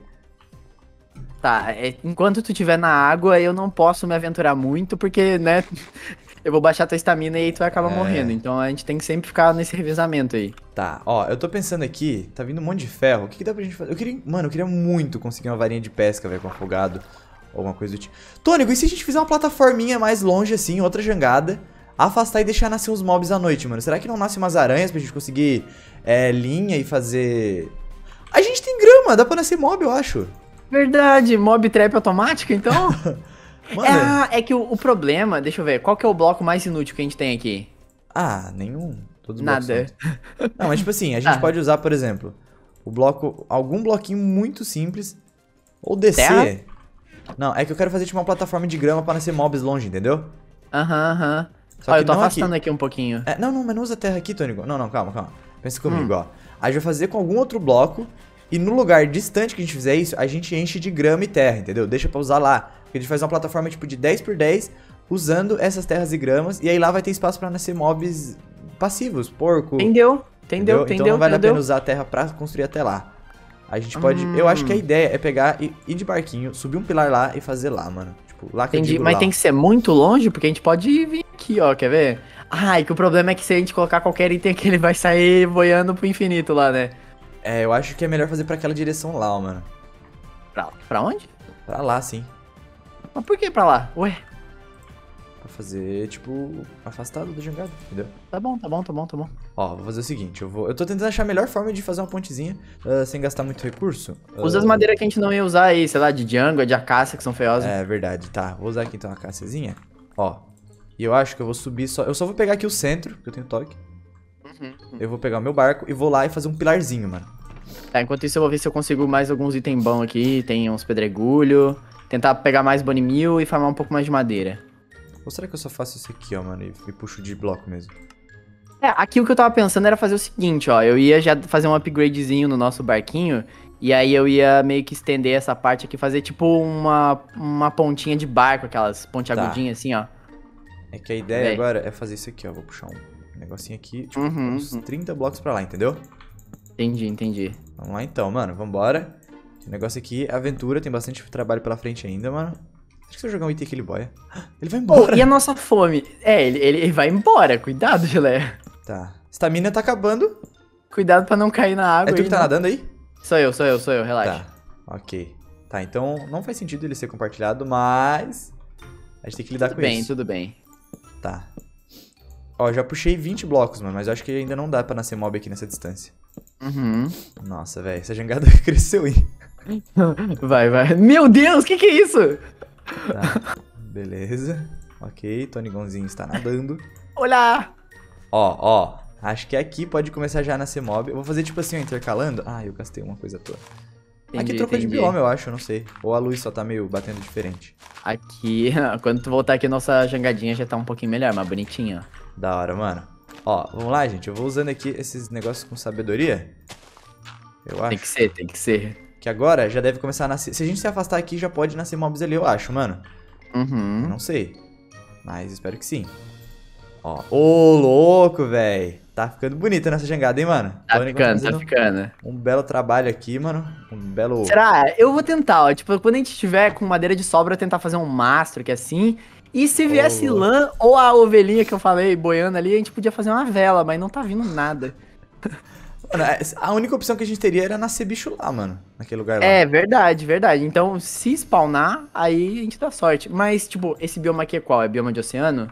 Tá, é, enquanto tu estiver na água, eu não posso me aventurar muito, porque, né... eu vou baixar tua estamina e aí tu vai acabar É. morrendo. Então a gente tem que sempre ficar nesse revezamento aí. Tá, ó, eu tô pensando aqui, tá vindo um monte de ferro. O que, que dá pra gente fazer? Eu queria, mano, eu queria muito conseguir uma varinha de pesca, velho, com afogado. Ou alguma coisa do tipo. Tônico, e se a gente fizer uma plataforminha mais longe, assim, outra jangada, afastar e deixar nascer uns mobs à noite, mano? Será que não nasce umas aranhas pra gente conseguir é, linha e fazer... A gente tem grama, dá pra nascer mob, eu acho. Verdade, mob trap automático, então? Mano, É, é que o, o problema, deixa eu ver, qual que é o bloco mais inútil que a gente tem aqui? ah, nenhum. Todos os Nada. blocos são- Não, mas tipo assim, a gente Ah. pode usar, por exemplo, o bloco, algum bloquinho muito simples, ou descer. Terra? Não, é que eu quero fazer tipo uma plataforma de grama pra nascer mobs longe, entendeu? Aham, aham. Só Ó, que eu tô não afastando aqui. um pouquinho. É, não, não, mas não usa terra aqui, Tônico. Não, não, calma, calma. Pensa comigo, Hum. ó. A gente vai fazer com algum outro bloco e no lugar distante que a gente fizer isso, a gente enche de grama e terra, entendeu? Deixa pra usar lá. Porque a gente faz uma plataforma tipo de dez por dez usando essas terras e gramas e aí lá vai ter espaço pra nascer mobs passivos, porco. Entendeu? Entendeu, entendeu, Então não vale entendeu? a pena usar a terra pra construir até lá. A gente pode... Eu acho que a Hum. ideia é pegar e ir de barquinho, subir um pilar lá e fazer lá, mano. Tipo, lá que eu Entendi, digo mas lá. tem que ser muito longe, porque a gente pode vir aqui, ó, quer ver? Ah, e que o problema é que se a gente colocar qualquer item aqui, ele vai sair boiando pro infinito lá, né? É, eu acho que é melhor fazer pra aquela direção lá, ó, mano. Pra, pra onde? Pra lá, sim. Mas por que pra lá? Ué, Pra fazer, tipo, afastado da jangada, entendeu? tá bom, tá bom, tá bom, tá bom. Ó, vou fazer o seguinte, eu vou... Eu tô tentando achar a melhor forma de fazer uma pontezinha uh, sem gastar muito recurso. Usa as Uh, madeiras que a gente não ia usar aí, sei lá, de Django, de acácia, que são feiosas. É, verdade, tá. Vou usar aqui então a caçazinha. Ó, e eu acho que eu vou subir só... Eu só vou pegar aqui o centro, que eu tenho toque. Uhum. Eu vou pegar o meu barco e vou lá e fazer um pilarzinho, mano. Tá, enquanto isso eu vou ver se eu consigo mais alguns itens bons aqui, tem uns pedregulho, tentar pegar mais bone meal e farmar um pouco mais de madeira. Ou será que eu só faço isso aqui, ó, mano, e, e puxo de bloco mesmo? É, aqui o que eu tava pensando era fazer o seguinte, ó, eu ia já fazer um upgradezinho no nosso barquinho, e aí eu ia meio que estender essa parte aqui, fazer tipo uma, uma pontinha de barco, aquelas pontiagudinhas assim, ó. É que a ideia Véi. agora é fazer isso aqui, ó. Vou puxar um negocinho aqui, tipo, Uhum, uns uhum. trinta blocos pra lá, entendeu? Entendi, entendi. Vamos lá então, mano, vambora. O negócio aqui é aventura, tem bastante trabalho pela frente ainda, mano. Acho que se eu jogar um item aqui ele boia. Ele vai Oh, embora. e a nossa fome? É, ele, ele, ele vai embora, cuidado, Gilé. Tá. Estamina tá acabando. Cuidado pra não cair na água. É tu aí, que tá não. nadando aí? Sou eu, sou eu, sou eu, relaxa. Tá. Ok. Tá, então não faz sentido ele ser compartilhado, mas... A gente tem que lidar Tudo com bem, isso. tudo bem. Tá. Ó, já puxei vinte blocos, mano, mas eu acho que ainda não dá pra nascer mob aqui nessa distância. Uhum. Nossa, velho, essa jangada cresceu, hein? Vai, vai. Meu Deus, que que é isso? Tá. Beleza. Ok, Tonigonzinho está nadando. Olá! Ó, ó. Acho que aqui pode começar já a nascer mob. Eu vou fazer tipo assim, ó, intercalando. Ah, eu gastei uma coisa toda. Entendi, Aqui trocou de entendi. bioma, eu acho, eu não sei. Ou a luz só tá meio batendo diferente. Aqui, quando tu voltar aqui, nossa jangadinha já tá um pouquinho melhor, mais bonitinha. Da hora, mano. Ó, vamos lá, gente. Eu vou usando aqui esses negócios com sabedoria. Eu acho Tem que ser, tem que ser. que agora já deve começar a nascer. Se a gente se afastar aqui, já pode nascer mobs ali, eu acho, mano. Eu Uhum. não sei. Mas espero que sim. Ó. Ô, louco, velho. Tá ficando bonita nessa jangada, hein, mano? Tá Tony ficando, tá fazendo ficando. Um belo trabalho aqui, mano. Um belo... Será? Eu vou tentar, ó. Tipo, quando a gente tiver com madeira de sobra, eu tentar fazer um mastro, que é assim. E se viesse louco. lã ou a ovelhinha que eu falei, boiando ali, a gente podia fazer uma vela, mas não tá vindo nada. Mano, a única opção que a gente teria era nascer bicho lá, mano. Naquele lugar lá. É, verdade, verdade. Então, se spawnar, aí a gente dá sorte. Mas, tipo, esse bioma aqui é qual? É bioma de oceano?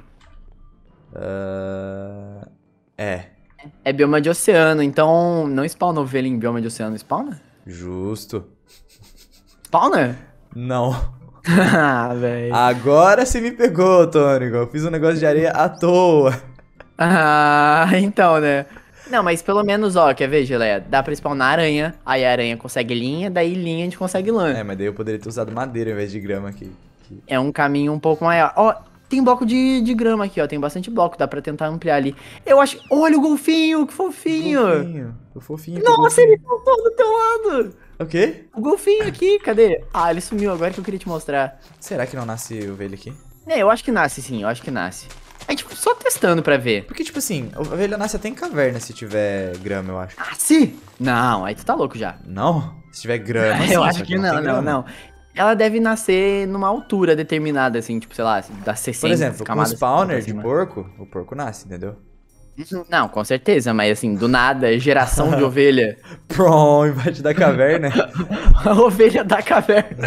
Ah, É, É bioma de oceano, então não spawna ovelha em bioma de oceano, spawna? justo. Spawna? Não. Ah, velho. Agora você me pegou, Tônico. Eu fiz um negócio de areia à toa. Ah, então, né? Não, mas pelo menos, ó, quer ver, Geleia? Dá pra spawnar aranha, aí a aranha consegue linha, daí linha a gente consegue lã. É, mas daí eu poderia ter usado madeira ao invés de grama aqui. aqui. É um caminho um pouco maior. Ó, tem bloco de, de grama aqui, ó, tem bastante bloco, dá pra tentar ampliar ali. Eu acho... Olha o golfinho, que fofinho! Fofinho. O fofinho. Nossa, ele voltou do teu lado! O quê? O golfinho aqui, cadê? Ah, ele sumiu agora que eu queria te mostrar. Será que não nasce ovelha aqui? É, eu acho que nasce sim, eu acho que nasce. A gente só testando pra ver. Porque, tipo assim, a ovelha nasce até em caverna se tiver grama, eu acho. Nasce? Não, aí tu tá louco já. Não? Se tiver grama, sim, eu só acho que tem não, não, grama. não. Ela deve nascer numa altura determinada, assim, tipo, sei lá, das sessenta Por exemplo, com o camadas. spawner de porco, o porco nasce, entendeu? Não, com certeza, mas assim, do nada, geração de ovelha. Prom, embaixo da caverna. A ovelha da caverna.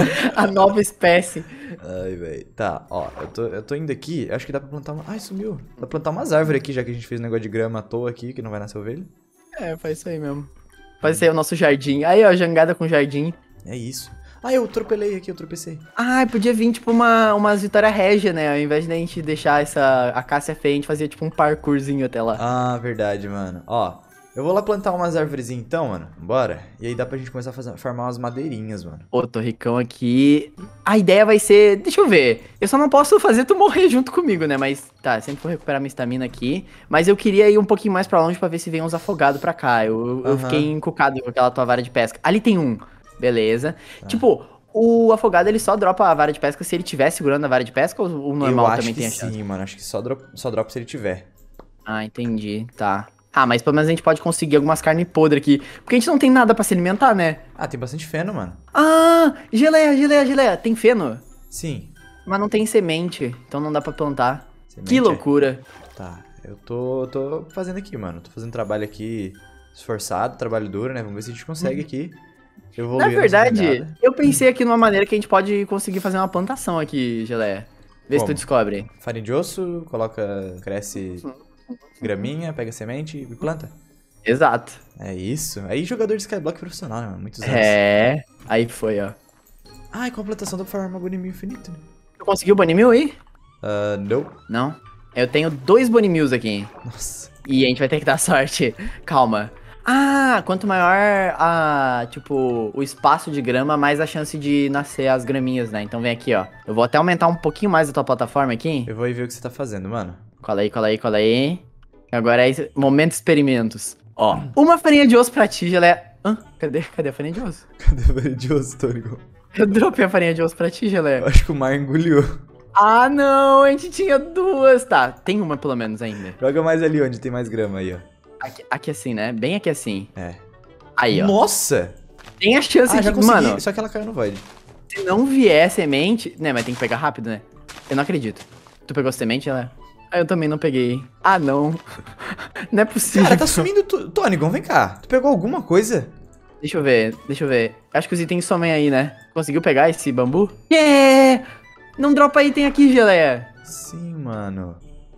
A nova espécie. Ai, velho. Tá, ó, eu tô, eu tô indo aqui, acho que dá pra plantar uma... Ai, sumiu. Dá pra plantar umas árvores aqui, já que a gente fez um negócio de grama à toa aqui, que não vai nascer ovelha. É, faz isso aí mesmo. Faz isso aí o nosso jardim. Aí, ó, jangada com jardim. É isso. Ah, eu atropelei aqui, eu tropecei. Ah, podia vir, tipo, uma, umas Vitória Régia, né? Ao invés de a gente deixar essa a Cássia feia, a gente fazia, tipo, um parkourzinho até lá. Ah, verdade, mano. Ó, eu vou lá plantar umas árvores então, mano. Bora. E aí dá pra gente começar a fazer, formar umas madeirinhas, mano. Ô, Torricão aqui. A ideia vai ser... Deixa eu ver. Eu só não posso fazer tu morrer junto comigo, né? Mas, tá, sempre vou recuperar minha estamina aqui. Mas eu queria ir um pouquinho mais pra longe pra ver se vem uns afogados pra cá. Eu, eu Aham. fiquei encucado com aquela tua vara de pesca. Ali tem um. Beleza. Tá. Tipo... O afogado, ele só dropa a vara de pesca se ele tiver segurando a vara de pesca ou o normal eu acho também que tem a chance? sim, mano. Acho que só drop, só drop se ele tiver. Ah, entendi. Tá. Ah, mas pelo menos a gente pode conseguir algumas carnes podres aqui. Porque a gente não tem nada pra se alimentar, né? Ah, tem bastante feno, mano. Ah, geleia, geleia, geleia. Tem feno, Sim. mas não tem semente. Então não dá pra plantar. Semente Que é- loucura. Tá, eu tô, tô fazendo aqui, mano. Tô fazendo trabalho aqui esforçado, trabalho duro, né? Vamos ver se a gente consegue aqui. Na evoluir nossa verdade, jangada. eu pensei aqui numa maneira que a gente pode conseguir fazer uma plantação aqui, geleia. Vê se Como? tu descobre. Farinha de osso, coloca, cresce graminha, pega semente e planta. Exato. É isso. Aí jogador de Skyblock profissional, né, mano? Muitos anos. É. Aí foi, ó. Ah, e com a plantação dá pra formar Bonimil infinito, né? Tu conseguiu o Bonimil aí? Ah, não. Não. Eu tenho dois Bonimils aqui. Nossa. E a gente vai ter que dar sorte. Calma. Ah, quanto maior a, tipo, o espaço de grama, mais a chance de nascer as graminhas, né? Então vem aqui, ó. Eu vou até aumentar um pouquinho mais a tua plataforma aqui. Eu vou aí ver o que você tá fazendo, mano. Cola aí, cola aí, cola aí. Agora é esse momento experimentos. Ó, uma farinha de osso pra ti, geleia. Hã? Cadê? Cadê a farinha de osso? Cadê a farinha de osso, Tônico? Eu dropei a farinha de osso pra ti, Eu geleia. acho que o mar engoliu. Ah, não, a gente tinha duas. Tá, tem uma pelo menos ainda. Joga mais ali onde tem mais grama aí, ó. Aqui, aqui assim, né? Bem aqui assim. É. Aí, ó. Nossa! Tem a chance Ah, já de, consegui, mano, só que ela caiu no void. se não vier semente... Né, mas tem que pegar rápido, né? Eu não acredito. Tu pegou semente, ela? Ah, eu também não peguei. Ah, não. Não é possível. Cara, tá sumindo tu... Tônico, vem cá. Tu pegou alguma coisa? Deixa eu ver, deixa eu ver. Acho que os itens somem aí, né? Conseguiu pegar esse bambu? Yeah! Não dropa item aqui, geleia. Sim, mano.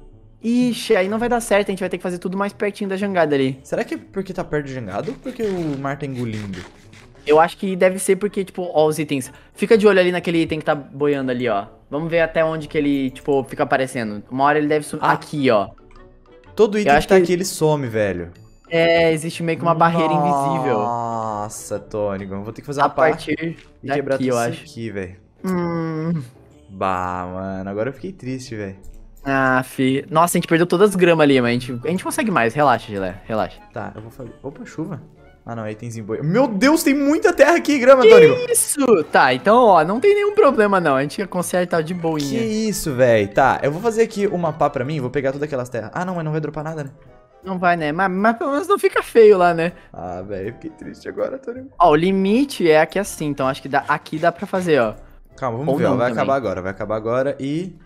Ixi, aí não vai dar certo. A gente vai ter que fazer tudo mais pertinho da jangada ali. Será que é porque tá perto de jangado ou porque o mar tá engolindo? Eu acho que deve ser porque, tipo, ó, os itens. Fica de olho ali naquele item que tá boiando ali, ó. Vamos ver até onde que ele, tipo, fica aparecendo. Uma hora ele deve sumir. Ah. Aqui, ó. Todo item Eu que acho tá que- aqui, ele some, velho. É, existe meio que uma barreira invisível. Nossa, Tônico. Eu vou ter que fazer A uma pá partir e quebrar daqui, tudo eu isso acho. aqui, velho. Hum. Bah, mano. Agora eu fiquei triste, velho. Ah, fi. Nossa, a gente perdeu todas as gramas ali, mas a gente, a gente consegue mais. Relaxa, Gilé. Relaxa. Tá, eu vou fazer... Opa, chuva. Ah, não. Aí tem boi. Meu Deus, tem muita terra aqui, grama, Tônico. Isso! Tá, então, ó, não tem nenhum problema, não. A gente conserta de Que boinha. isso, velho. Tá, eu vou fazer aqui uma pá pra mim. Vou pegar todas aquelas terras. Ah, não, mas não vai dropar nada, né? Não vai, né? Mas, mas pelo menos não fica feio lá, né? Ah, velho, fiquei triste agora, Tônico. Ó, o limite é aqui assim, então acho que dá, aqui dá pra fazer, ó. Calma, vamos Ou ver, ó. não Vai também. acabar agora, vai acabar agora e...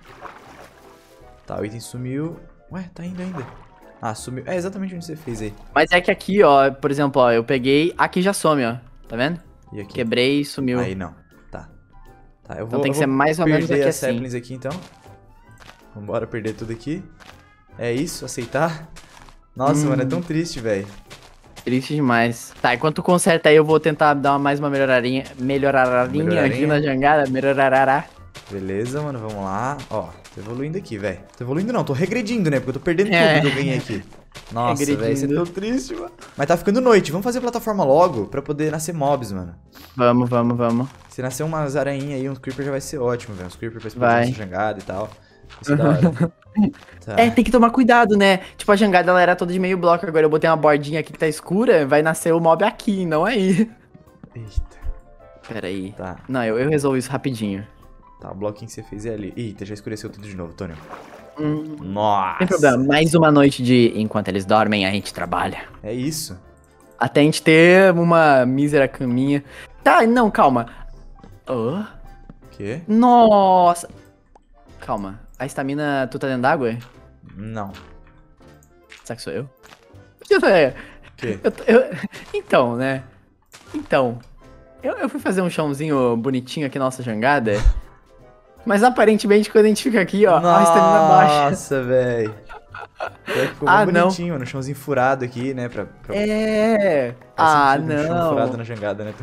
Tá, o item sumiu. Ué, tá indo ainda. Ah, sumiu. É exatamente onde você fez aí. Mas é que aqui, ó, por exemplo, ó, eu peguei, aqui já some, ó. Tá vendo? E aqui? Quebrei e sumiu. Aí não. Tá. Tá, eu vou, Então tem eu que ser vou mais ou menos perder aqui as assim. saplings aqui, então. Vambora perder tudo aqui. É isso, aceitar. Nossa, Hum. mano, é tão triste, velho. Triste demais. Tá, enquanto tu conserta aí, eu vou tentar dar uma, mais uma melhorarinha, melhorarinha aqui Melhorarinha? na jangada. Melhorarará. Beleza, mano, vamos lá. Ó, tô evoluindo aqui, velho. Tô evoluindo não, tô regredindo, né? Porque eu tô perdendo É. tudo que eu ganhei aqui. Nossa, velho, isso é Regredindo. tão triste, mano. Mas tá ficando noite, vamos fazer a plataforma logo pra poder nascer mobs, mano. Vamos, vamos, vamos. Se nascer umas aranhinhas aí, uns creeper já vai ser ótimo, velho. Uns creeper pra explodir Vai. essa jangada e tal. Isso é da hora. Tá. É, tem que tomar cuidado, né? Tipo, a jangada ela era toda de meio bloco, agora eu botei uma bordinha aqui que tá escura, vai nascer o mob aqui, não aí. Eita, Pera aí. tá. Não, eu, eu resolvo isso rapidinho. Tá, o bloquinho que você fez é ali. Eita, já escureceu tudo de novo, Tônio. Hum, Nossa. Sem problema, mais uma noite de enquanto eles dormem, a gente trabalha. É isso. Até a gente ter uma mísera caminha. Tá, não, calma. Oh. Quê? Nossa. Calma. A estamina, tu tá dentro d'água? Não. Será que sou eu? É. Quê? Eu, eu, então, né? Então. Eu, eu fui fazer um chãozinho bonitinho aqui na nossa jangada. Mas aparentemente quando a gente fica aqui, ó, a estamina baixa. Nossa, velho. Ficou Ah, bem não. bonitinho, mano. Um chãozinho furado aqui, né? Pra, pra... É. Faz Ah, sentido um chão não. furado na jangada, né?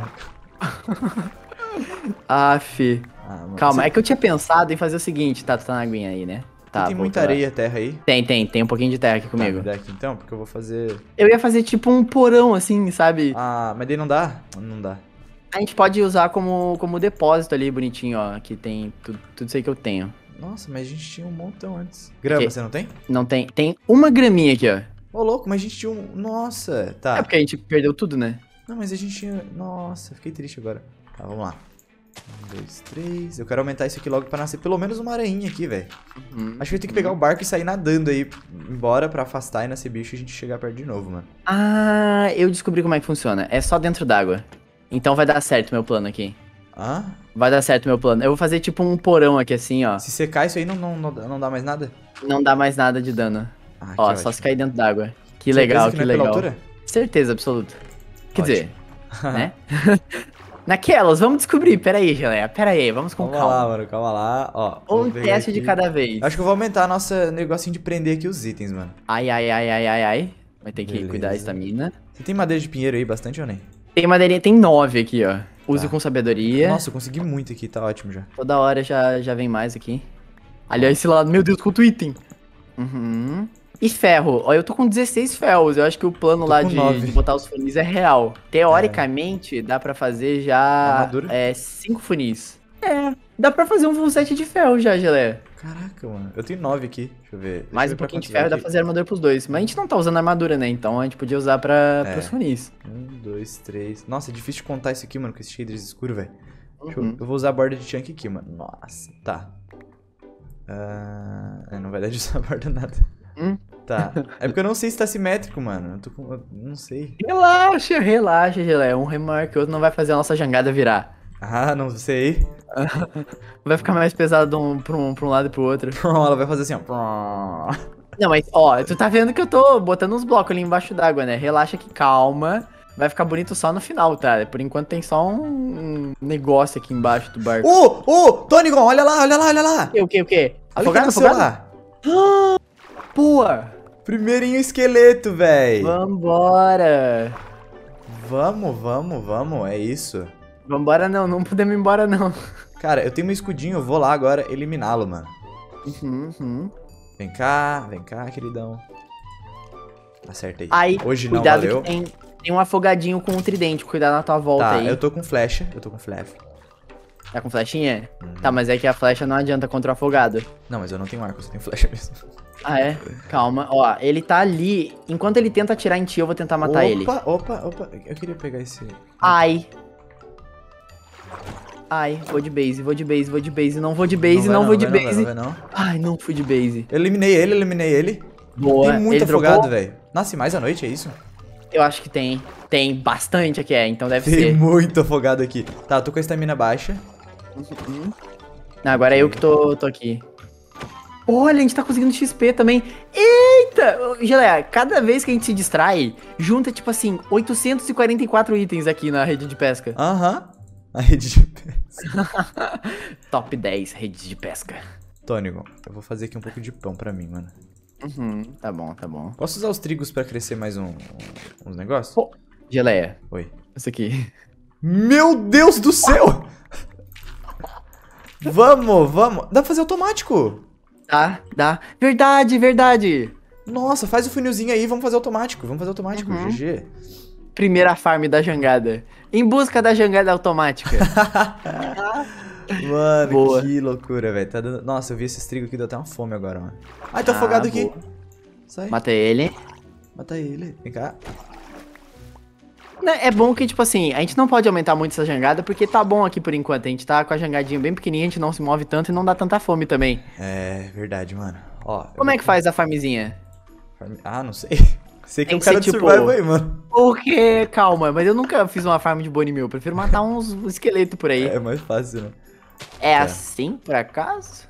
Ah, fi. Ah, mano. Calma, Você- é que eu tinha pensado em fazer o seguinte. Tá, tu tá na aguinha aí, né? Tá, tem muita voltou lá. areia, terra aí? Tem, tem, tem um pouquinho de terra aqui Tá, comigo. me dá aqui então, porque eu vou fazer... Eu ia fazer tipo um porão, assim, sabe? Ah, mas daí não dá? Não dá. A gente pode usar como, como depósito ali, bonitinho, ó. Que tem tudo, tudo isso aí que eu tenho. Nossa, mas a gente tinha um montão antes. Grama, Que? você não tem? Não tem. Tem uma graminha aqui, ó. Ô, louco, mas a gente tinha um... Nossa, É tá. porque a gente perdeu tudo, né? Não, mas a gente tinha... Nossa, fiquei triste agora. Tá, vamos lá. Um, dois, três... Eu quero aumentar isso aqui logo pra nascer pelo menos uma aranha aqui, velho. Uhum. Acho que eu tenho que pegar o barco e sair nadando aí, embora pra afastar e nascer bicho e a gente chegar perto de novo, mano. Ah, eu descobri como é que funciona. É só dentro d'água. Então vai dar certo meu plano aqui. Ah? Vai dar certo meu plano. Eu vou fazer tipo um porão aqui assim, ó. Se secar isso aí, não, não, não, não dá mais nada? Não dá mais nada de dano. Ah, que Ó, ótimo. só se cair dentro d'água. Que Certeza legal, que que não é pela legal. altura? Certeza absoluta. Quer Ótimo. dizer, né? Naquelas, vamos descobrir. Pera aí, Geleia. Pera aí, vamos com Calma calma. lá, mano, calma lá. Ó, Um vou pegar teste de aqui. cada vez. Acho que eu vou aumentar nosso negocinho de prender aqui os itens, mano. Ai, ai, ai, ai, ai, ai. Vai ter que Beleza. cuidar da estamina. Você tem madeira de pinheiro aí, bastante ou nem? Tem madeirinha, tem nove aqui, ó. Use Tá. com sabedoria. Nossa, eu consegui muito aqui, tá ótimo já. Toda hora já, já vem mais aqui. Ali, ó, esse lado. Meu Deus, quanto item. Uhum. E ferro. Ó, eu tô com dezesseis ferros. Eu acho que o plano Tô lá com de, nove. de botar os funis é real. Teoricamente, dá pra fazer já Armadura? é, cinco funis. É, dá pra fazer um full set de ferro já, Gelé. Caraca, mano. Eu tenho nove aqui. Deixa eu ver. Deixa Mais eu um ver pra pouquinho de quantos ferro dá aqui. pra fazer armadura pros dois. Mas a gente não tá usando armadura, né? Então a gente podia usar pra, É. pros funis. Um, dois, três. Nossa, é difícil de contar isso aqui, mano, com esse shaders escuro, velho. Deixa eu- Uhum. Eu vou usar a borda de chunk aqui, mano. Nossa, tá. Ah, é, não vai dar de usar a borda nada. Hum? Tá. É porque eu não sei se tá simétrico, mano. Eu tô com. Eu não sei. Relaxa, relaxa, Gelé. Um remar que o outro não vai fazer a nossa jangada virar. Ah, não sei. Vai ficar mais pesado de um, pra, um, pra um lado e pro outro. Ela vai fazer assim, ó. Não, mas, ó, tu tá vendo que eu tô botando uns blocos ali embaixo d'água, né? Relaxa que calma. Vai ficar bonito só no final, tá? Por enquanto tem só um, um negócio aqui embaixo do barco. Ô, ô, Tonigon, olha lá, olha lá, olha lá. O que, o que, o que? Olha o que Afogado, aconteceu afogado? lá. Pua! Primeirinho esqueleto, véi. Vambora! Vamos, vamos, vamos, é isso. Vambora não, não podemos ir embora não. Cara, eu tenho meu escudinho, eu vou lá agora eliminá-lo, mano. Uhum, uhum. Vem cá, vem cá, queridão. Acerta aí. Aí, Hoje não cuidado valeu. que tem, tem um afogadinho com um tridente, cuidado na tua volta Tá, aí. eu tô com flecha, eu tô com flash. Tá com flechinha? Uhum. Tá, mas é que a flecha não adianta contra o afogado. Não, mas eu não tenho arco, eu só tenho flecha mesmo. Ah, é? Calma. Ó, ele tá ali. Enquanto ele tenta atirar em ti, eu vou tentar matar ele. Opa, opa, opa, eu queria pegar esse... Ai. Ai, vou de base, vou de base, vou de base. Não vou de base, não, vai vou de vai base. Não, vai não, vai não. Ai, não fui de base. Eu eliminei ele, eliminei ele. Boa. Tem muito ele afogado, dropou? velho. Nasce mais à noite, é isso? Eu acho que tem. Tem bastante aqui, é. Então deve Tem ser. muito afogado aqui. Tá, eu tô com a estamina baixa. Uhum. Não, agora é eu que tô, tô aqui. Olha, a gente tá conseguindo X P também. Eita! Geleia, cada vez que a gente se distrai, junta, tipo assim, oitocentos e quarenta e quatro itens aqui na rede de pesca. Aham. A rede de pesca. Top dez redes de pesca. Tônigo, eu vou fazer aqui um pouco de pão pra mim, mano. Uhum, tá bom, tá bom. Posso usar os trigos pra crescer mais um, um- uns negócios? Pô. Geleia, Oi. isso aqui. Meu Deus do céu! Vamos, vamos. Dá pra fazer automático. Tá, dá. Verdade, verdade. Nossa, faz o funilzinho aí, vamos fazer automático. Vamos fazer automático, Uhum. G G. Primeira farm da jangada. Em busca da jangada automática. Mano, Boa. que loucura, velho. Tá dando... Nossa, eu vi esses trigos aqui, deu até uma fome agora, mano. Ai, tô Ah, afogado aqui. boa. Sai, Mata ele. mata ele. Vem cá. Né, É bom que, tipo assim, a gente não pode aumentar muito essa jangada, porque tá bom aqui por enquanto. A gente tá com a jangadinha bem pequenininha, a gente não se move tanto e não dá tanta fome também. É, verdade, mano. Ó. eu Como é vou- que faz a farmzinha? Farm- Ah, não sei. Você que é Tem o que cara ser, do tipo, survival aí, mano. Porque, calma, mas eu nunca fiz uma farm de bone meal. Prefiro matar uns esqueletos por aí. É mais fácil, né? É Tá. assim, por acaso?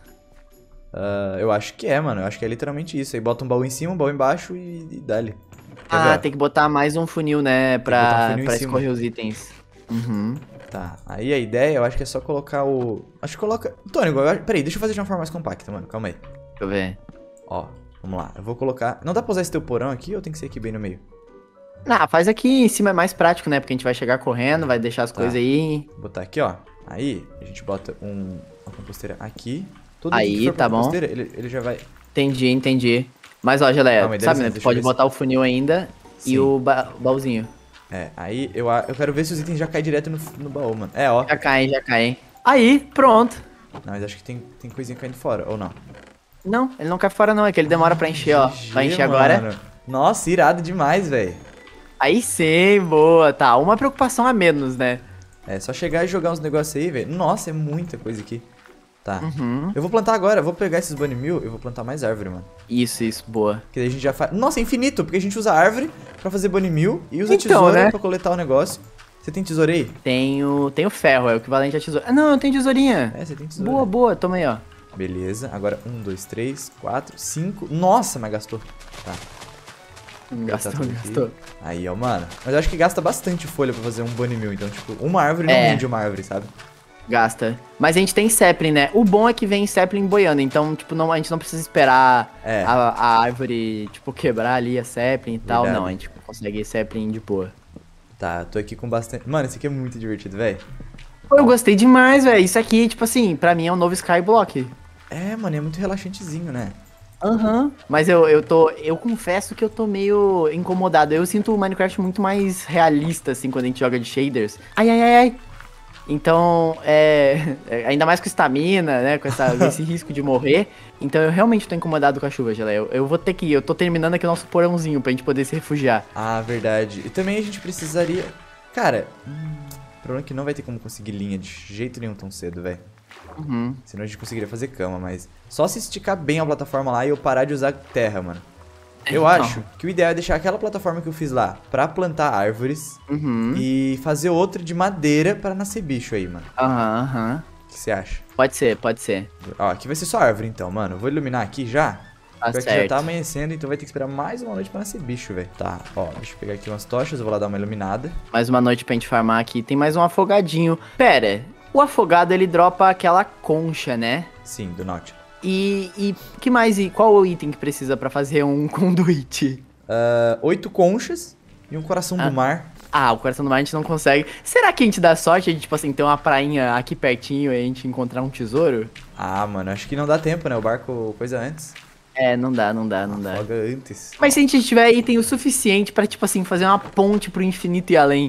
Uh, eu acho que é, mano. Eu acho que é literalmente isso. Aí bota um baú em cima, um baú embaixo e, e dá-lhe. Quer ver, Ah, ó? tem que botar mais um funil, né? que botar um Pra, funil em pra cima. escorrer os itens. Uhum. Tá. Aí a ideia, eu acho que é só colocar o... Acho que coloca... Tony, eu... acho- peraí, deixa eu fazer de uma forma mais compacta, mano. Calma aí. Deixa eu ver. Ó, vamos lá. Eu vou colocar... Não dá pra usar esse teu porão aqui ou tem que ser aqui bem no meio? Ah, faz aqui em cima é mais prático, né? Porque a gente vai chegar correndo, vai deixar as Tá. coisas aí. Vou botar aqui, ó. Aí, a gente bota um... uma composteira aqui. Todo Aí, item que for pra tá bom. composteira, ele, ele já vai... Entendi, entendi. Mas ó, Geleia, Calma aí, dá sabe, licença, né? Tu deixa eu pode ver se- botar o funil ainda Sim. e o, ba o baúzinho. É, aí eu, a- eu quero ver se os itens já caem direto no, no baú, mano. É, ó. Já cai, já cai. Aí, pronto. Não, mas acho que tem, tem coisinha caindo fora, ou não? Não, ele não cai fora não, é que ele demora pra encher, ó. G G, Vai encher agora. mano. Nossa, irado demais, velho. Aí sim, boa. Tá, uma preocupação a menos, né? É, só chegar e jogar uns negócios aí, velho. Nossa, é muita coisa aqui. Tá. Uhum. Eu vou plantar agora, eu vou pegar esses bunny meal e vou plantar mais árvore, mano. Isso, isso, boa. Que daí a gente já faz... Nossa, é infinito, porque a gente usa árvore pra fazer bunny meal e usa Então, tesoura né? pra coletar o negócio. Você tem tesoura aí? Tenho, tenho ferro, é o equivalente a tesoura. Ah, não, eu tenho tesourinha. É, você tem tesoura. Boa, boa, toma aí, ó. Beleza, agora um, dois, três, quatro, cinco. Nossa, mas gastou. Tá. Gastou, tudo aqui. gastou. Aí, ó, mano. Mas eu acho que gasta bastante folha pra fazer um bunny meal. Então, tipo, uma árvore não É. rende uma árvore, sabe? Gasta. Mas a gente tem sapling, né? O bom é que vem sapling boiando, então, tipo, não, a gente não precisa esperar É. a, a árvore, tipo, quebrar ali a sapling e tal. Verdade. Não, a gente consegue sapling de boa. Tá, tô aqui com bastante... Mano, esse aqui é muito divertido, velho. Pô, eu gostei demais, velho. Isso aqui, tipo assim, pra mim é um novo Skyblock. É, mano, é muito relaxantezinho, né? Aham. Mas eu, eu tô. Eu confesso que eu tô meio incomodado. Eu sinto o Minecraft muito mais realista, assim, quando a gente joga de shaders. Ai, ai, ai, ai. Então, é. é, Ainda mais com estamina, né? Com essa, esse risco de morrer. Então eu realmente tô incomodado com a chuva, Geleia. Eu, eu vou ter que ir. Eu tô terminando aqui o nosso porãozinho pra gente poder se refugiar. Ah, verdade. E também a gente precisaria... Cara, hum, o problema é que não vai ter como conseguir linha de jeito nenhum tão cedo, velho. Uhum. Senão a gente conseguiria fazer cama, mas... Só se esticar bem a plataforma lá e eu parar de usar terra, mano. Eu Então. acho que o ideal é deixar aquela plataforma que eu fiz lá pra plantar árvores Uhum. e fazer outra de madeira pra nascer bicho aí, mano. Aham, aham. O que você acha? Pode ser, pode ser. Ó, aqui vai ser só árvore então, mano. Eu vou iluminar aqui já. Tá Porque já certo. tá amanhecendo, então vai ter que esperar mais uma noite pra nascer bicho, velho. Tá, ó, deixa eu pegar aqui umas tochas, eu vou lá dar uma iluminada. Mais uma noite pra gente farmar aqui. Tem mais um afogadinho. Pera, o afogado ele dropa aquela concha, né? Sim, do Nautilus. E, e que mais? E qual o item que precisa pra fazer um conduíte? Uh, oito conchas e um coração Ah. do mar. Ah, o coração do mar a gente não consegue. Será que a gente dá sorte de, tipo assim, ter uma prainha aqui pertinho e a gente encontrar um tesouro? Ah, mano, acho que não dá tempo, né? O barco coisa antes. É, não dá, não dá, não dá. Afoga antes. Mas se a gente tiver item o suficiente pra, tipo assim, fazer uma ponte pro infinito e além.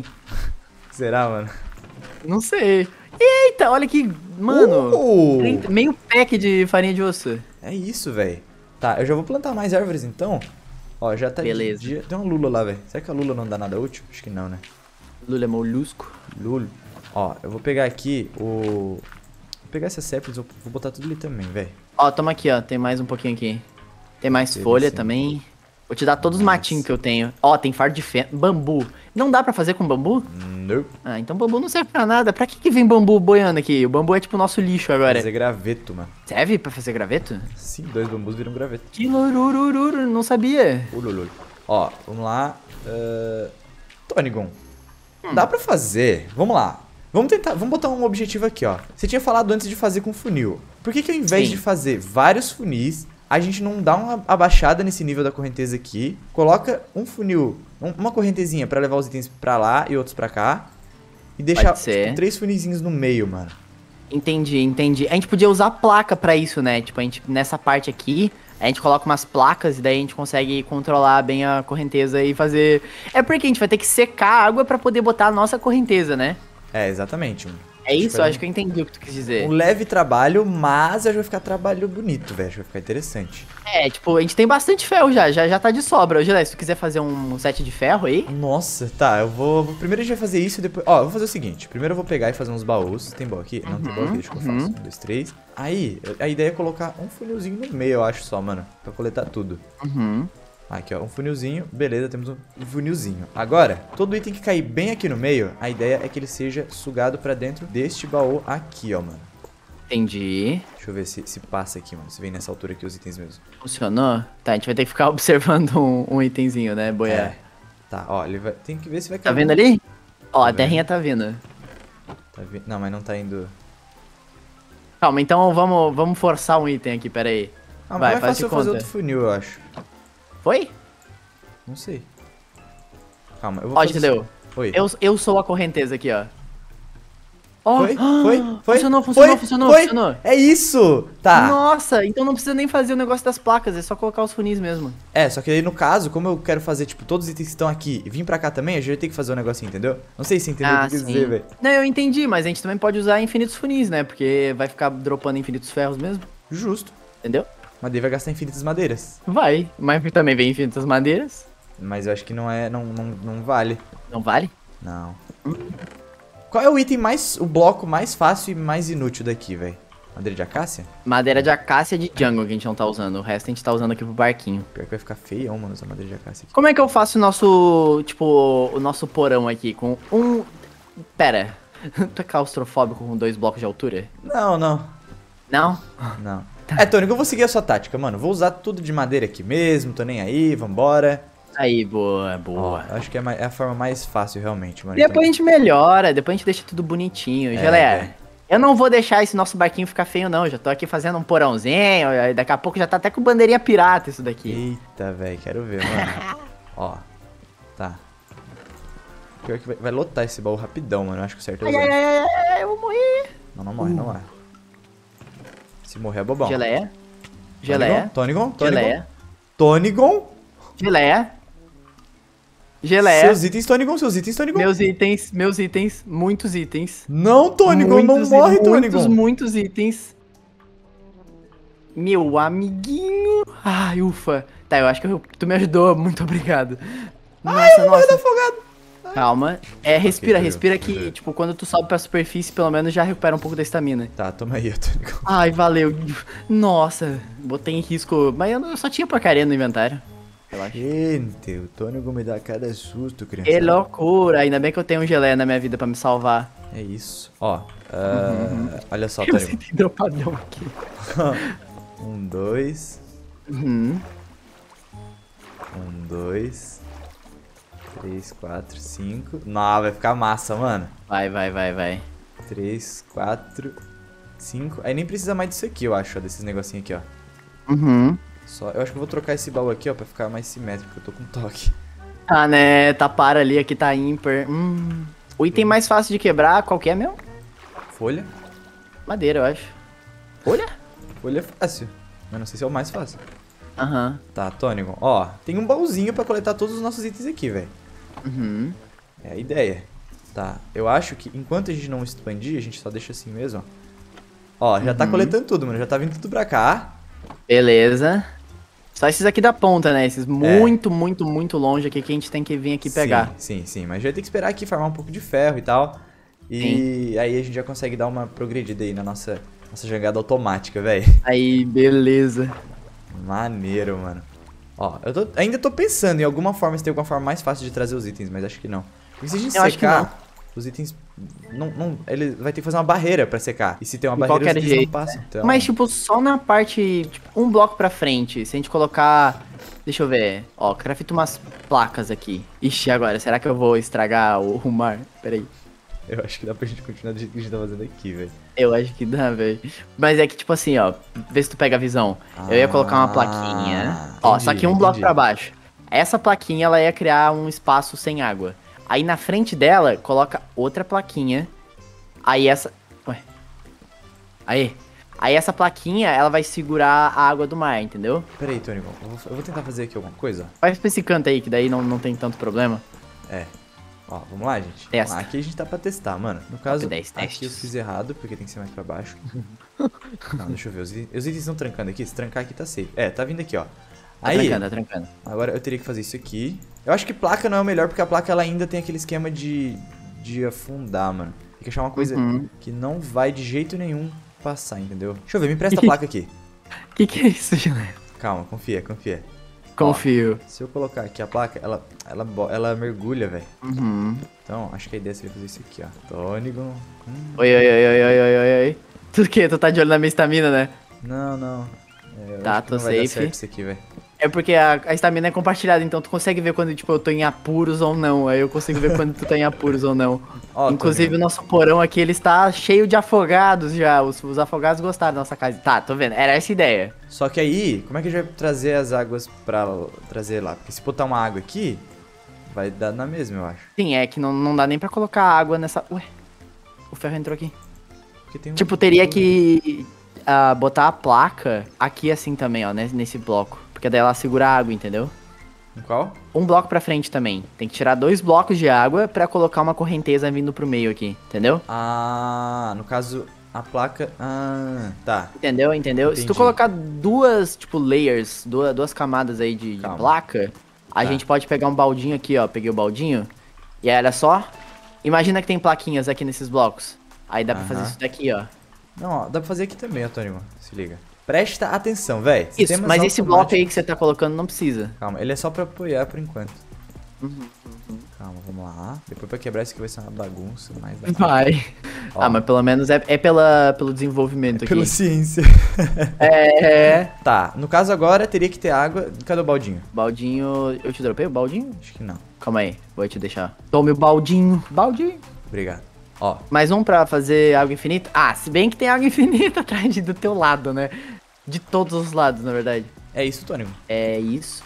Será, mano? Não sei. Eita, olha que, mano, Uh! trinta meio pack de farinha de osso. É isso, velho. Tá, eu já vou plantar mais árvores então. Ó, já tá Beleza. de dia. Tem uma lula lá, velho. Será que a lula não dá nada útil? Acho que não, né? Lula é molusco. Lula. Ó, eu vou pegar aqui o... Vou pegar essas saplings, vou vou botar tudo ali também, velho. Ó, toma aqui, ó, tem mais um pouquinho aqui. Tem mais Teve folha sim. também. Vou te dar todos os Nossa. matinhos que eu tenho. Ó, tem fardo de feno. Bambu. Não dá pra fazer com bambu? Nope. Ah, então bambu não serve pra nada. Pra que que vem bambu boiando aqui? O bambu é tipo o nosso lixo agora. Fazer graveto, mano. Serve pra fazer graveto? Sim, dois bambus viram graveto. Que lorurururu, não sabia. Ululul. Ó, vamos lá. Uh... Tonigon. Hum. Dá pra fazer. Vamos lá. Vamos tentar. Vamos botar um objetivo aqui, ó. Você tinha falado antes de fazer com funil. Por que que ao invés Sim. de fazer vários funis, a gente não dá uma abaixada nesse nível da correnteza aqui, coloca um funil, um- uma correntezinha pra levar os itens pra lá e outros pra cá, e deixar Pode ser. tipo, três funizinhos no meio, mano. Entendi, entendi. A gente podia usar placa pra isso, né? Tipo, a gente, nessa parte aqui, a gente coloca umas placas e daí a gente consegue controlar bem a correnteza e fazer... É porque a gente vai ter que secar a água pra poder botar a nossa correnteza, né? É, exatamente. mano. É isso? Tipo, é Acho que eu entendi o que tu quis dizer. Um leve trabalho, mas acho que vai ficar trabalho bonito, velho. Acho que vai ficar interessante. É, tipo, a gente tem bastante ferro já, já, já tá de sobra. Ô, Gilé, se tu quiser fazer um set de ferro aí... Nossa, tá, eu vou, vou- Primeiro a gente vai fazer isso e depois... Ó, eu vou fazer o seguinte. Primeiro eu vou pegar e fazer uns baús. Tem baú aqui? Não tem baú aqui, deixa que eu uhum. faço. Um, dois, três. Aí, a ideia é colocar um funilzinho no meio, eu acho só, mano. Pra coletar tudo. Uhum. Aqui, ó, um funilzinho. Beleza, temos um funilzinho. Agora, todo item que cair bem aqui no meio, a ideia é que ele seja sugado pra dentro deste baú aqui, ó, mano. Entendi. Deixa eu ver se, se passa aqui, mano. Se vem nessa altura aqui os itens mesmo. Funcionou? Tá, a gente vai ter que ficar observando um, um itemzinho, né, boia? É. Tá, ó, ele vai... Tem que ver se vai Tá cair. vendo ali? Ó, Tô a vendo. terrinha tá vindo. Tá vi... Não, mas não tá indo... Calma, então vamos, vamos forçar um item aqui, pera aí. Ah, Vai, mas é faz fácil de eu fazer conta. outro funil, eu acho. Foi? Não sei. Calma, eu vou Ó, fazer... entendeu? Oi. Eu, eu sou a correnteza aqui, ó. Ó, Foi? ah, Foi? Foi? Funcionou, funcionou, Foi? funcionou, Foi? funcionou. É isso! Tá. Nossa, então não precisa nem fazer o negócio das placas, é só colocar os funis mesmo. É, só que aí no caso, como eu quero fazer, tipo, todos os itens que estão aqui e vir pra cá também, a gente vai ter que fazer um negocinho, entendeu? Não sei se entendeu o que eu quis dizer, velho. Não, eu entendi, mas a gente também pode usar infinitos funis, né? Porque vai ficar dropando infinitos ferros mesmo, Justo. entendeu? Mas daí vai gastar infinitas madeiras. Vai, mas também vem infinitas madeiras. Mas eu acho que não é, não, não, não vale. Não vale? Não. Qual é o item mais, o bloco mais fácil e mais inútil daqui, velho? Madeira de acácia? Madeira de acácia de jungle que a gente não tá usando, o resto a gente tá usando aqui pro barquinho. Pior que vai ficar feião, mano, usar madeira de acácia aqui. Como é que eu faço o nosso, tipo, o nosso porão aqui com um... Pera, tu é claustrofóbico com dois blocos de altura? Não, não, Não? não. É, Tônico, eu vou seguir a sua tática, mano. Vou usar tudo de madeira aqui mesmo, tô nem aí, vambora. Aí, boa, Ó, boa. eu acho que é, mais- é a forma mais fácil, realmente, mano. Depois a gente melhora, depois a gente deixa tudo bonitinho. É, Geleia, velho. eu não vou deixar esse nosso barquinho ficar feio, não. Eu já tô aqui fazendo um porãozinho, aí daqui a pouco já tá até com bandeirinha pirata isso daqui. Eita, velho, quero ver, mano. Ó, tá. Pior que vai, vai lotar esse baú rapidão, mano. Eu acho que o certo é Ai, usar. ai, ai, ai, ai, eu vou morrer. Não, não morre, não morre. Se morrer é bobão. Geleia, geleia, Tônigon, Tônigon, geleia, Tônigon. geleia, geleia. Seus itens, Tônigon, seus itens, Tônigon. Meus itens, meus itens, muitos itens. Não, Tônigon, não Muitos, morre, muitos, Tônigon. muitos itens. Meu amiguinho. Ai, ufa. Tá, eu acho que eu- tu me ajudou. Muito obrigado. Nossa, Ai, eu vou morrer nossa. afogado. Calma. É, respira, tranquilo, respira que, tranquilo. tipo, quando tu sobe pra superfície, pelo menos já recupera um pouco da estamina. Tá, toma aí, Tônigon. Ai, valeu. Nossa, botei em risco. Mas eu, não- eu só tinha porcaria no inventário. Relaxa. Gente, o Tônigon me dá cada susto, criança. Que loucura. Ainda bem que eu tenho um geleia na minha vida pra me salvar. É isso. Ó, ah, olha só, Eu Tônigon. senti dropadão aqui. Um, dois. Uhum. Um, dois. Três, quatro, cinco. Não, vai ficar massa, mano. Vai, vai, vai, vai. Três, quatro, cinco. Aí nem precisa mais disso aqui, eu acho, ó, desses negocinhos aqui, ó. Uhum. Só, eu acho que eu vou trocar esse baú aqui, ó, pra ficar mais simétrico, eu tô com toque. Ah, né? Tá par ali, aqui tá ímpar. Hum. O item mais fácil de quebrar, qual que é mesmo? Folha. Madeira, eu acho. Folha? Folha é fácil, mas não sei se é o mais fácil. Aham. Tá, Tônigon, ó, tem um baúzinho pra coletar todos os nossos itens aqui, velho. Uhum. É a ideia. Tá, eu acho que enquanto a gente não expandir, a gente só deixa assim mesmo, ó. Ó, já tá Uhum. coletando tudo, mano, já tá vindo tudo pra cá. Beleza. Só esses aqui da ponta, né? Esses muito, muito, muito longe aqui que a gente tem que vir aqui pegar. Sim, sim, sim, mas já vai ter que esperar aqui farmar um pouco de ferro e tal. E aí a gente já consegue dar uma progredida aí na nossa, nossa jangada automática, velho. Aí, beleza. Maneiro, mano. Ó, eu tô- ainda tô pensando em alguma forma, se tem alguma forma mais fácil de trazer os itens, mas acho que não. Porque se a gente Eu acho que secar, os itens. Não, não, ele vai ter que fazer uma barreira pra secar. E se tem uma De barreira, qualquer os itens jeito, não passam. Então, Mas, tipo, só na parte, tipo, um bloco pra frente. Se a gente colocar... Deixa eu ver. Ó, crafto umas placas aqui. Ixi, agora, será que eu vou estragar o, o mar? Peraí. eu acho que dá pra gente continuar do jeito que a gente tá fazendo aqui, velho. Eu acho que dá, velho. Mas é que, tipo assim, ó. Vê se tu pega a visão. Eu ia colocar uma plaquinha. Ah, Ó, entendi, só que um bloco entendi. pra baixo. Essa plaquinha, ela ia criar um espaço sem água. Aí na frente dela, coloca outra plaquinha. Aí essa... Ué. Aí. Aí essa plaquinha, ela vai segurar a água do mar, entendeu? Pera aí, Tônigon, eu vou, eu vou tentar fazer aqui alguma coisa, ó. Vai pra esse canto aí, que daí não, não tem tanto problema. É. Ó, vamos lá, gente. Testa. Vamos lá. Aqui a gente tá pra testar, mano. No caso, dez aqui eu testes. fiz errado, porque tem que ser mais pra baixo. Não, deixa eu ver. Os itens, os itens estão trancando aqui. Se trancar aqui tá safe. É, tá vindo aqui, ó. Tá Aí, trancando, tá trancando. agora eu teria que fazer isso aqui. Eu acho que placa não é o melhor, porque a placa ela ainda tem aquele esquema de, de afundar, mano. Tem que achar uma coisa Uhum. que não vai de jeito nenhum passar, entendeu? Deixa eu ver, me empresta a placa aqui. Que que é isso, Gilé? Calma, confia, confia. Confio. Ó, se eu colocar aqui a placa, ela, ela, bo- ela mergulha, velho. Uhum. Então, acho que a ideia seria fazer isso aqui, ó. Tônico. Hum. Oi, oi, oi, oi, oi, oi, oi, oi. Tu o quê? Tu tá de olho na minha estamina, né? Não, não. É, eu Tá, acho que tô não vai dar safe. certo isso aqui, velho. É porque a a estamina é compartilhada, então tu consegue ver quando, tipo, eu tô em apuros ou não. Aí eu consigo ver quando tu tá em apuros ou não. Ó, Inclusive, Tônico. o nosso porão aqui, ele está cheio de afogados já. Os, os afogados gostaram da nossa casa. Tá, tô vendo. Era essa a ideia. Só que aí, como é que a gente vai trazer as águas pra trazer lá? Porque se botar uma água aqui, vai dar na mesma, eu acho. Sim, é que não, não dá nem pra colocar água nessa... Ué, o ferro entrou aqui. Porque tem um... Tipo, teria que ah, botar a placa aqui assim também, ó, nesse, nesse bloco. Porque daí ela segura a água, entendeu? Em qual? Um bloco pra frente também. Tem que tirar dois blocos de água pra colocar uma correnteza vindo pro meio aqui, entendeu? Ah, no caso, a placa... Ah, tá. Entendeu? Entendeu? Se tu Entendi. colocar duas, tipo, layers, duas, duas camadas aí de, de Calma. placa, a Tá. gente pode pegar um baldinho aqui, ó. Peguei o baldinho. E aí, olha só. Imagina que tem plaquinhas aqui nesses blocos. Aí dá pra fazer Aham. isso daqui, ó. Não, ó, dá pra fazer aqui também, Antônio. Se liga. Presta atenção, velho. Isso, mas esse bloco aí que você tá colocando não precisa. Calma, ele é só pra apoiar por enquanto. Uhum, Calma, vamos lá. Depois pra quebrar isso aqui vai ser uma bagunça, mas... Vai. Ó. Ah, mas pelo menos é, é pela, pelo desenvolvimento aqui. Pela ciência. É. Tá, no caso agora teria que ter água. Cadê o baldinho? Baldinho. Eu te dropei o baldinho? Acho que não. Calma aí, vou te deixar. Tome o baldinho. Baldinho. Obrigado. Ó, Mais um pra fazer água infinita? Ah, se bem que tem água infinita atrás de- do teu lado, né? De todos os lados, na verdade. é isso, Tônico. É isso.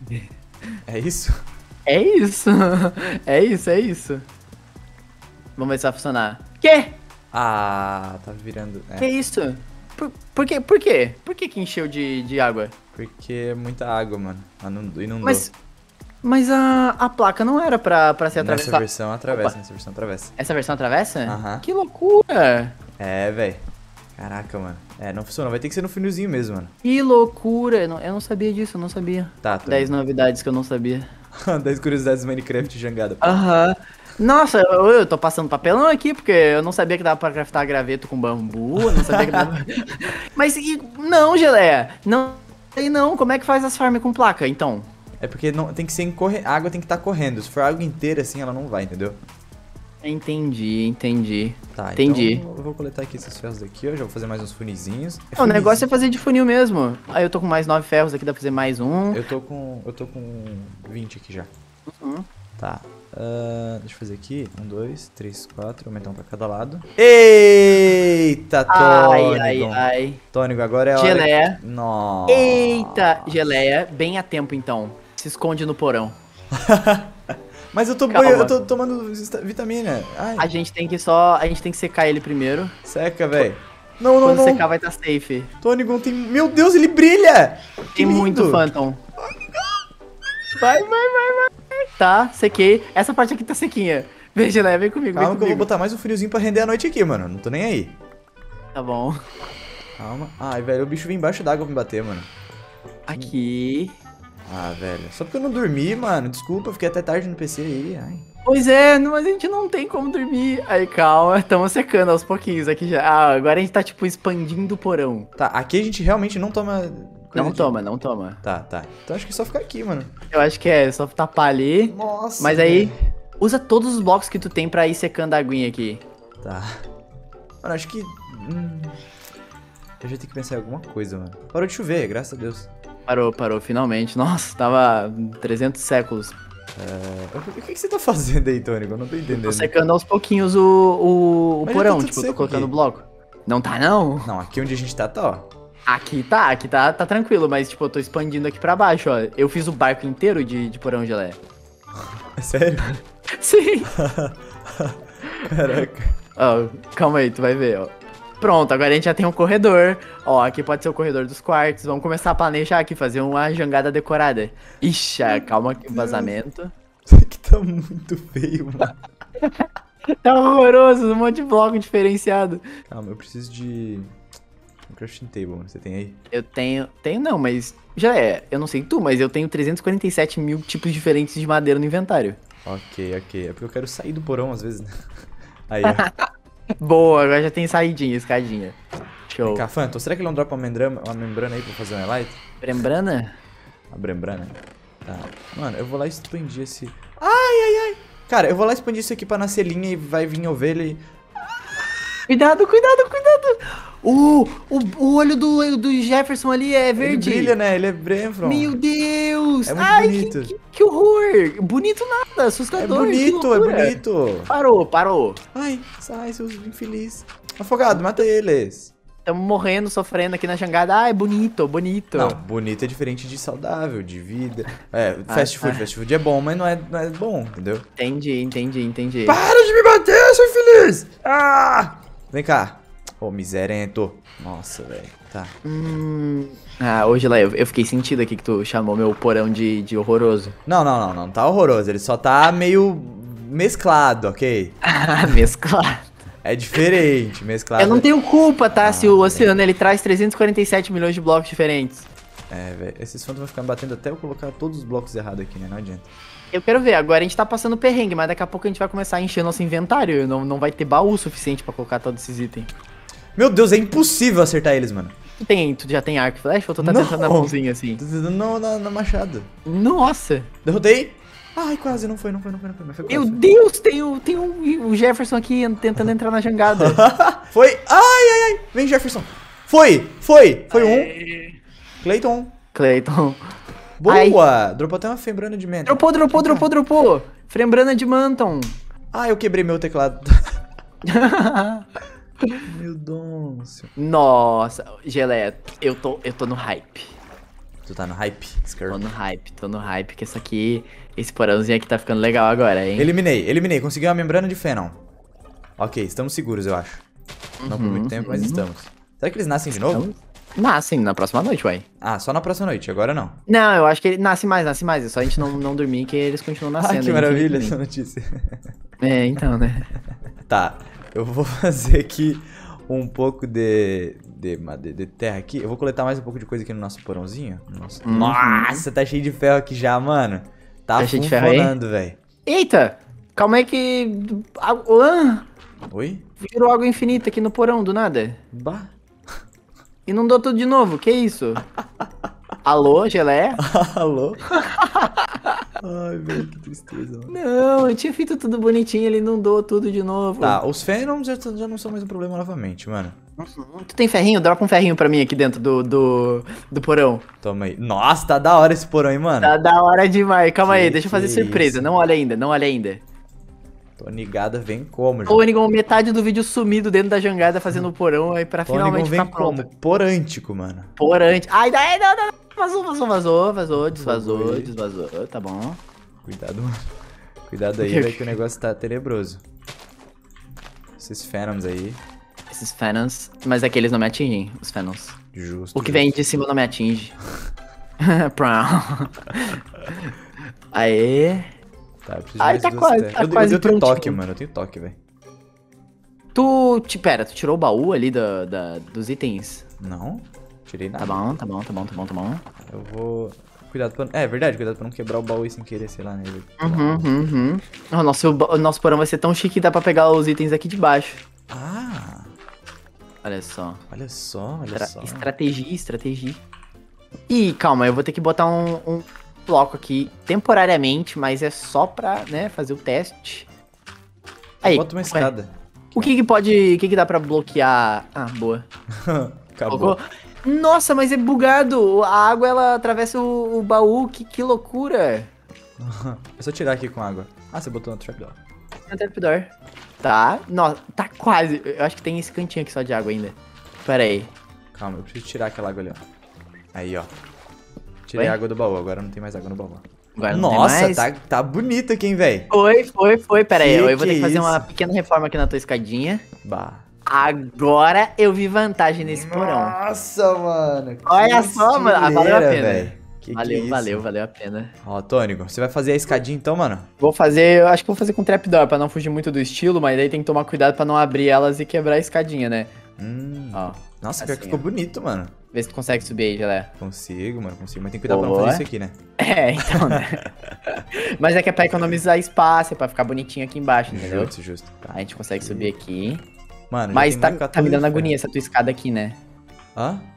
É isso? É isso. É isso, é isso. Vamos ver se vai funcionar. Quê? Ah, tá virando... Que É, isso? Por, por quê? Por quê? Por que que encheu de, de água? porque é muita água, mano. Ah, não- Inundou. Mas, mas a, a placa não era pra, pra ser Nessa atravessada. versão atravessa, Opa. nessa versão atravessa. Essa versão atravessa? Aham. Que loucura! É, velho. Caraca, mano. É, não funciona. Vai ter que ser no funilzinho mesmo, mano. Que loucura! Eu não, eu não sabia disso, eu não sabia. Tá, Tônico. dez novidades que eu não sabia. dez curiosidades do Minecraft jangada. Aham. Nossa, eu, eu tô passando papelão aqui, porque eu não sabia que dava pra craftar graveto com bambu, eu não sabia que dava... Mas, e, não, Geleia, não, e não, como é que faz as farms com placa, então? É porque não, tem que ser em corre... a água tem que estar correndo. Se for água inteira assim, ela não vai, entendeu? Entendi, entendi. Tá, Entendi. então eu vou coletar aqui esses ferros daqui, ó. Já vou fazer mais uns funizinhos. É, o negócio é fazer de funil mesmo. Aí eu tô com mais nove ferros aqui, dá pra fazer mais um. Eu tô com. Eu tô com vinte aqui já. Uhum. Tá. ah, deixa eu fazer aqui. Um, dois, três, quatro. Aumentar um pra cada lado. Eita, Tônico. Ai, ai, ai. Tônico, agora é a hora. Geleia. Nossa. Eita, Geleia, bem a tempo então. Se esconde no porão. Mas eu tô, Calma. banho, eu tô tomando vista- vitamina. Ai, A gente tem que só, a gente tem que secar ele primeiro. seca, velho. Não, não, Quando não. secar vai estar safe. Tônico tem. Meu Deus, ele brilha! Que Tem muito lindo. Phantom. Vai, vai, vai, vai. Tá, sequei. Essa parte aqui tá sequinha. Vem, Geleia, vem comigo, Calma vem que eu vou comigo. botar mais um funilzinho pra render a noite aqui, mano. Não tô nem aí. Tá bom. Calma. Ai, velho, o bicho vem embaixo d'água pra me bater, mano. Aqui. Ah, velho. Só porque eu não dormi, mano. Desculpa, eu fiquei até tarde no P C aí. Ai. Pois é, não- mas a gente não tem como dormir. Aí, calma, estamos secando aos pouquinhos aqui já. Ah, agora a gente tá, tipo, expandindo o porão. Tá, aqui a gente realmente não toma. coisa Não de- toma, não toma. Tá, tá. Então acho que é só ficar aqui, mano. Eu acho que é só tapar ali. Nossa. Mas aí, velho. usa todos os blocos que tu tem pra ir secando a aguinha aqui. Tá. Mano, acho que. Hum... Eu já tenho que pensar em alguma coisa, mano. Parou de chover, graças a Deus. Parou, parou, finalmente. Nossa, tava trezentos séculos. É... O que, que você tá fazendo aí, Tônico? Eu não tô entendendo. Tô secando aos pouquinhos o, o, o Mas já porão, tá tudo tipo, eu tô seco colocando aqui. bloco. Não tá, não? Não, aqui onde a gente tá, tá, ó. Aqui tá, aqui tá, tá tranquilo, mas, tipo, eu tô expandindo aqui pra baixo, ó. Eu fiz o barco inteiro de, de porão gelé. É sério? Sim! Caraca. Ó, calma aí, tu vai ver, ó. Pronto, agora a gente já tem um corredor. Ó, aqui pode ser o corredor dos quartos. Vamos começar a planejar aqui, fazer uma jangada decorada. Ixi, ah, calma aqui o vazamento. Isso aqui tá muito feio, mano. Tá horroroso, um monte de bloco diferenciado. Calma, eu preciso de. Um crafting table, mano. Você tem aí? Eu tenho, tenho não, mas já é. Eu não sei tu, mas eu tenho trezentos e quarenta e sete mil tipos diferentes de madeira no inventário. Ok, ok. É porque eu quero sair do porão às vezes, né? Aí, ó. Boa, agora já tem saidinha, escadinha. Show. Vem cá, Phantom, será que ele não dropa uma membrana, uma membrana aí pra fazer um highlight? Membrana? A Brembrana. Tá. Mano, eu vou lá expandir esse... Ai, ai, ai. Cara, eu vou lá expandir isso aqui pra nascer linha e vai vir ovelha e... Cuidado, cuidado, cuidado. O, o, o olho do, do Jefferson ali é verde. Ele brilha, né? Ele é Bremfron. Meu Deus. É muito Ai, bonito. Que, que, que horror. Bonito nada, assustador. É bonito, é bonito. Parou, parou. Ai, sai, seus infelizes. Afogado, mata eles. Tamo morrendo, sofrendo aqui na jangada. Ah, é bonito, bonito. Não, bonito é diferente de saudável, de vida. É, Ah, fast food, ah. fast food é bom, mas não é, não é bom, entendeu? Entendi, entendi, entendi. Para de me bater, seu infeliz! Ah! Vem cá. Ô, miserento. Nossa, velho. Tá. Hum... Ah, hoje lá, eu, eu fiquei sentido aqui que tu chamou meu porão de, de horroroso. Não, não, não, não tá horroroso. Ele só tá meio mesclado, ok? Ah, mesclado. É diferente, mesclado. Eu não tenho culpa, tá? Ah, se o oceano ele traz trezentos e quarenta e sete milhões de blocos diferentes. É, velho. Esses fãs vão ficar me batendo até eu colocar todos os blocos errados aqui, né? Não adianta. Eu quero ver, agora a gente tá passando perrengue, mas daqui a pouco a gente vai começar a encher nosso inventário. Não, não vai ter baú suficiente pra colocar todos esses itens. Meu Deus, é impossível acertar eles, mano. Tu, tem, tu já tem arco e flecha ou tu tá Não. tentando na mãozinha assim? Tô tentando na, na, na machado. Nossa! Derrotei. Ai, quase. Não foi, não foi, não foi, não foi. Mas foi Meu quase. Deus, tem o, tem o, o Jefferson aqui tentando entrar na jangada. Foi. Ai, ai, ai. Vem, Jefferson. Foi, foi. Foi um. Clayton. Clayton. Boa. Dropou até uma fembrana de menta. Dropou, dropou, dropou, dropou. Frembrana de Manton. Ah, eu quebrei meu teclado. Meu Deus. Nossa, Geleia, eu tô, eu tô no hype. Tu tá no hype, Tô Skirl? no hype, tô no hype, que isso aqui, esse porãozinho aqui tá ficando legal agora, hein? Eliminei, eliminei. Consegui uma membrana de Phenom. Ok, estamos seguros, eu acho. Não por Uhum, muito tempo, mas uhum. estamos. Será que eles nascem de novo? Então, nascem na próxima noite, uai. Ah, só na próxima noite, agora não. Não, eu acho que ele nasce mais, nasce mais. É só a gente não, não dormir que eles continuam nascendo. Ah, que maravilha infinitamente. essa notícia. É, então, né? Tá, eu vou fazer aqui um pouco de, de, de, de terra aqui. Eu vou coletar mais um pouco de coisa aqui no nosso porãozinho. Nossa, Uhum. Nossa, tá cheio de ferro aqui já, mano. Tá, Tá cheio de ferro aí? funcionando, velho. Eita! Calma aí que... Ah, ah, Oi? virou água infinita aqui no porão, do nada. Bah. Inundou tudo de novo, que isso? Alô, Geleia? Alô? Ai, velho, que tristeza, mano. Não, eu tinha feito tudo bonitinho, ele inundou tudo de novo. Tá, os Phenoms já, já não são mais um problema novamente, mano. Tu tem ferrinho? Dropa um ferrinho pra mim aqui dentro do, do, do porão. Toma aí. Nossa, tá da hora esse porão, hein, mano. Tá da hora demais. Calma Que aí, deixa eu fazer que surpresa. isso? Não olha ainda, não olha ainda. Tô ligada, vem como, Ô, gente. Onigon, metade do vídeo sumido dentro da jangada fazendo o porão aí pra Tônigon finalmente vem ficar pronto. como? Porântico, mano. Porante. Ai, daí, não, não, não. Vazou, vazou, vazou, vazou, desvazou, Vazou aí. desvazou, tá bom. Cuidado, mano. Cuidado aí, velho, que o negócio tá tenebroso. Esses Phenoms aí. Esses Phanons, mas aqueles não me atingem, os Phanons. Justo. O que vem de cima não me atinge. Prom. Aê. Tá, eu preciso de Ai, mais tá duas quase, terras. tá eu, quase eu tenho prontinho. toque, mano. Eu tenho toque, velho. Tu, te, pera, tu tirou o baú ali da, da- dos itens? Não? Tirei nada. Tá bom, tá bom, tá bom, tá bom, tá bom. Eu vou... Cuidado pra... É, verdade, cuidado pra não quebrar o baú aí sem querer, sei lá, né? Uhum, uhum. O nosso, ba- o nosso porão vai ser tão chique que dá pra pegar os itens aqui de baixo. Ah, Olha só. olha só, olha Estra só. estratégia, estratégia. Ih, calma, eu vou ter que botar um, um bloco aqui temporariamente, mas é só pra, né, fazer o teste. Aí, Bota uma ué, escada. o que que pode, o que que dá pra bloquear? Ah, boa. Acabou. Colocou? Nossa, mas é bugado. A água, ela atravessa o, o baú, que, que loucura. É só tirar aqui com água. Ah, você botou no trapdoor. É um trapdoor. Tá, nossa, tá quase. Eu acho que tem esse cantinho aqui só de água ainda. Pera aí. Calma, eu preciso tirar aquela água ali, ó. Aí, ó. Tirei Oi? a água do baú, agora não tem mais água no baú. Agora não tem Nossa, mais. tá, tá bonito aqui, hein, velho. Foi, foi, foi. Pera aí, Que eu vou ter que que fazer é uma isso? pequena reforma aqui na tua escadinha. Bah. Agora eu vi vantagem nesse porão. Nossa, mano. que Olha só, mano, ah, valeu a estileira, pena. velho. Que que é Valeu, isso? valeu, valeu a pena. Ó, Tônigo, você vai fazer a escadinha então, mano? Vou fazer, eu acho que vou fazer com trapdoor pra não fugir muito do estilo, mas daí tem que tomar cuidado pra não abrir elas e quebrar a escadinha, né? Hum. Ó, Nossa, pior assim, que ficou ó. bonito, mano. vê se tu consegue subir aí, Gelé. Consigo, mano, consigo. Mas tem que cuidar pra Boa. não fazer isso aqui, né? É, então, né? Mas é que é pra economizar espaço, é pra ficar bonitinho aqui embaixo, entendeu? Justo, justo. Tá. A gente consegue subir aqui. Mano, já Mas tem tá, mais tá quatorze me dando de ferro. agonia essa tua escada aqui, né? Hã?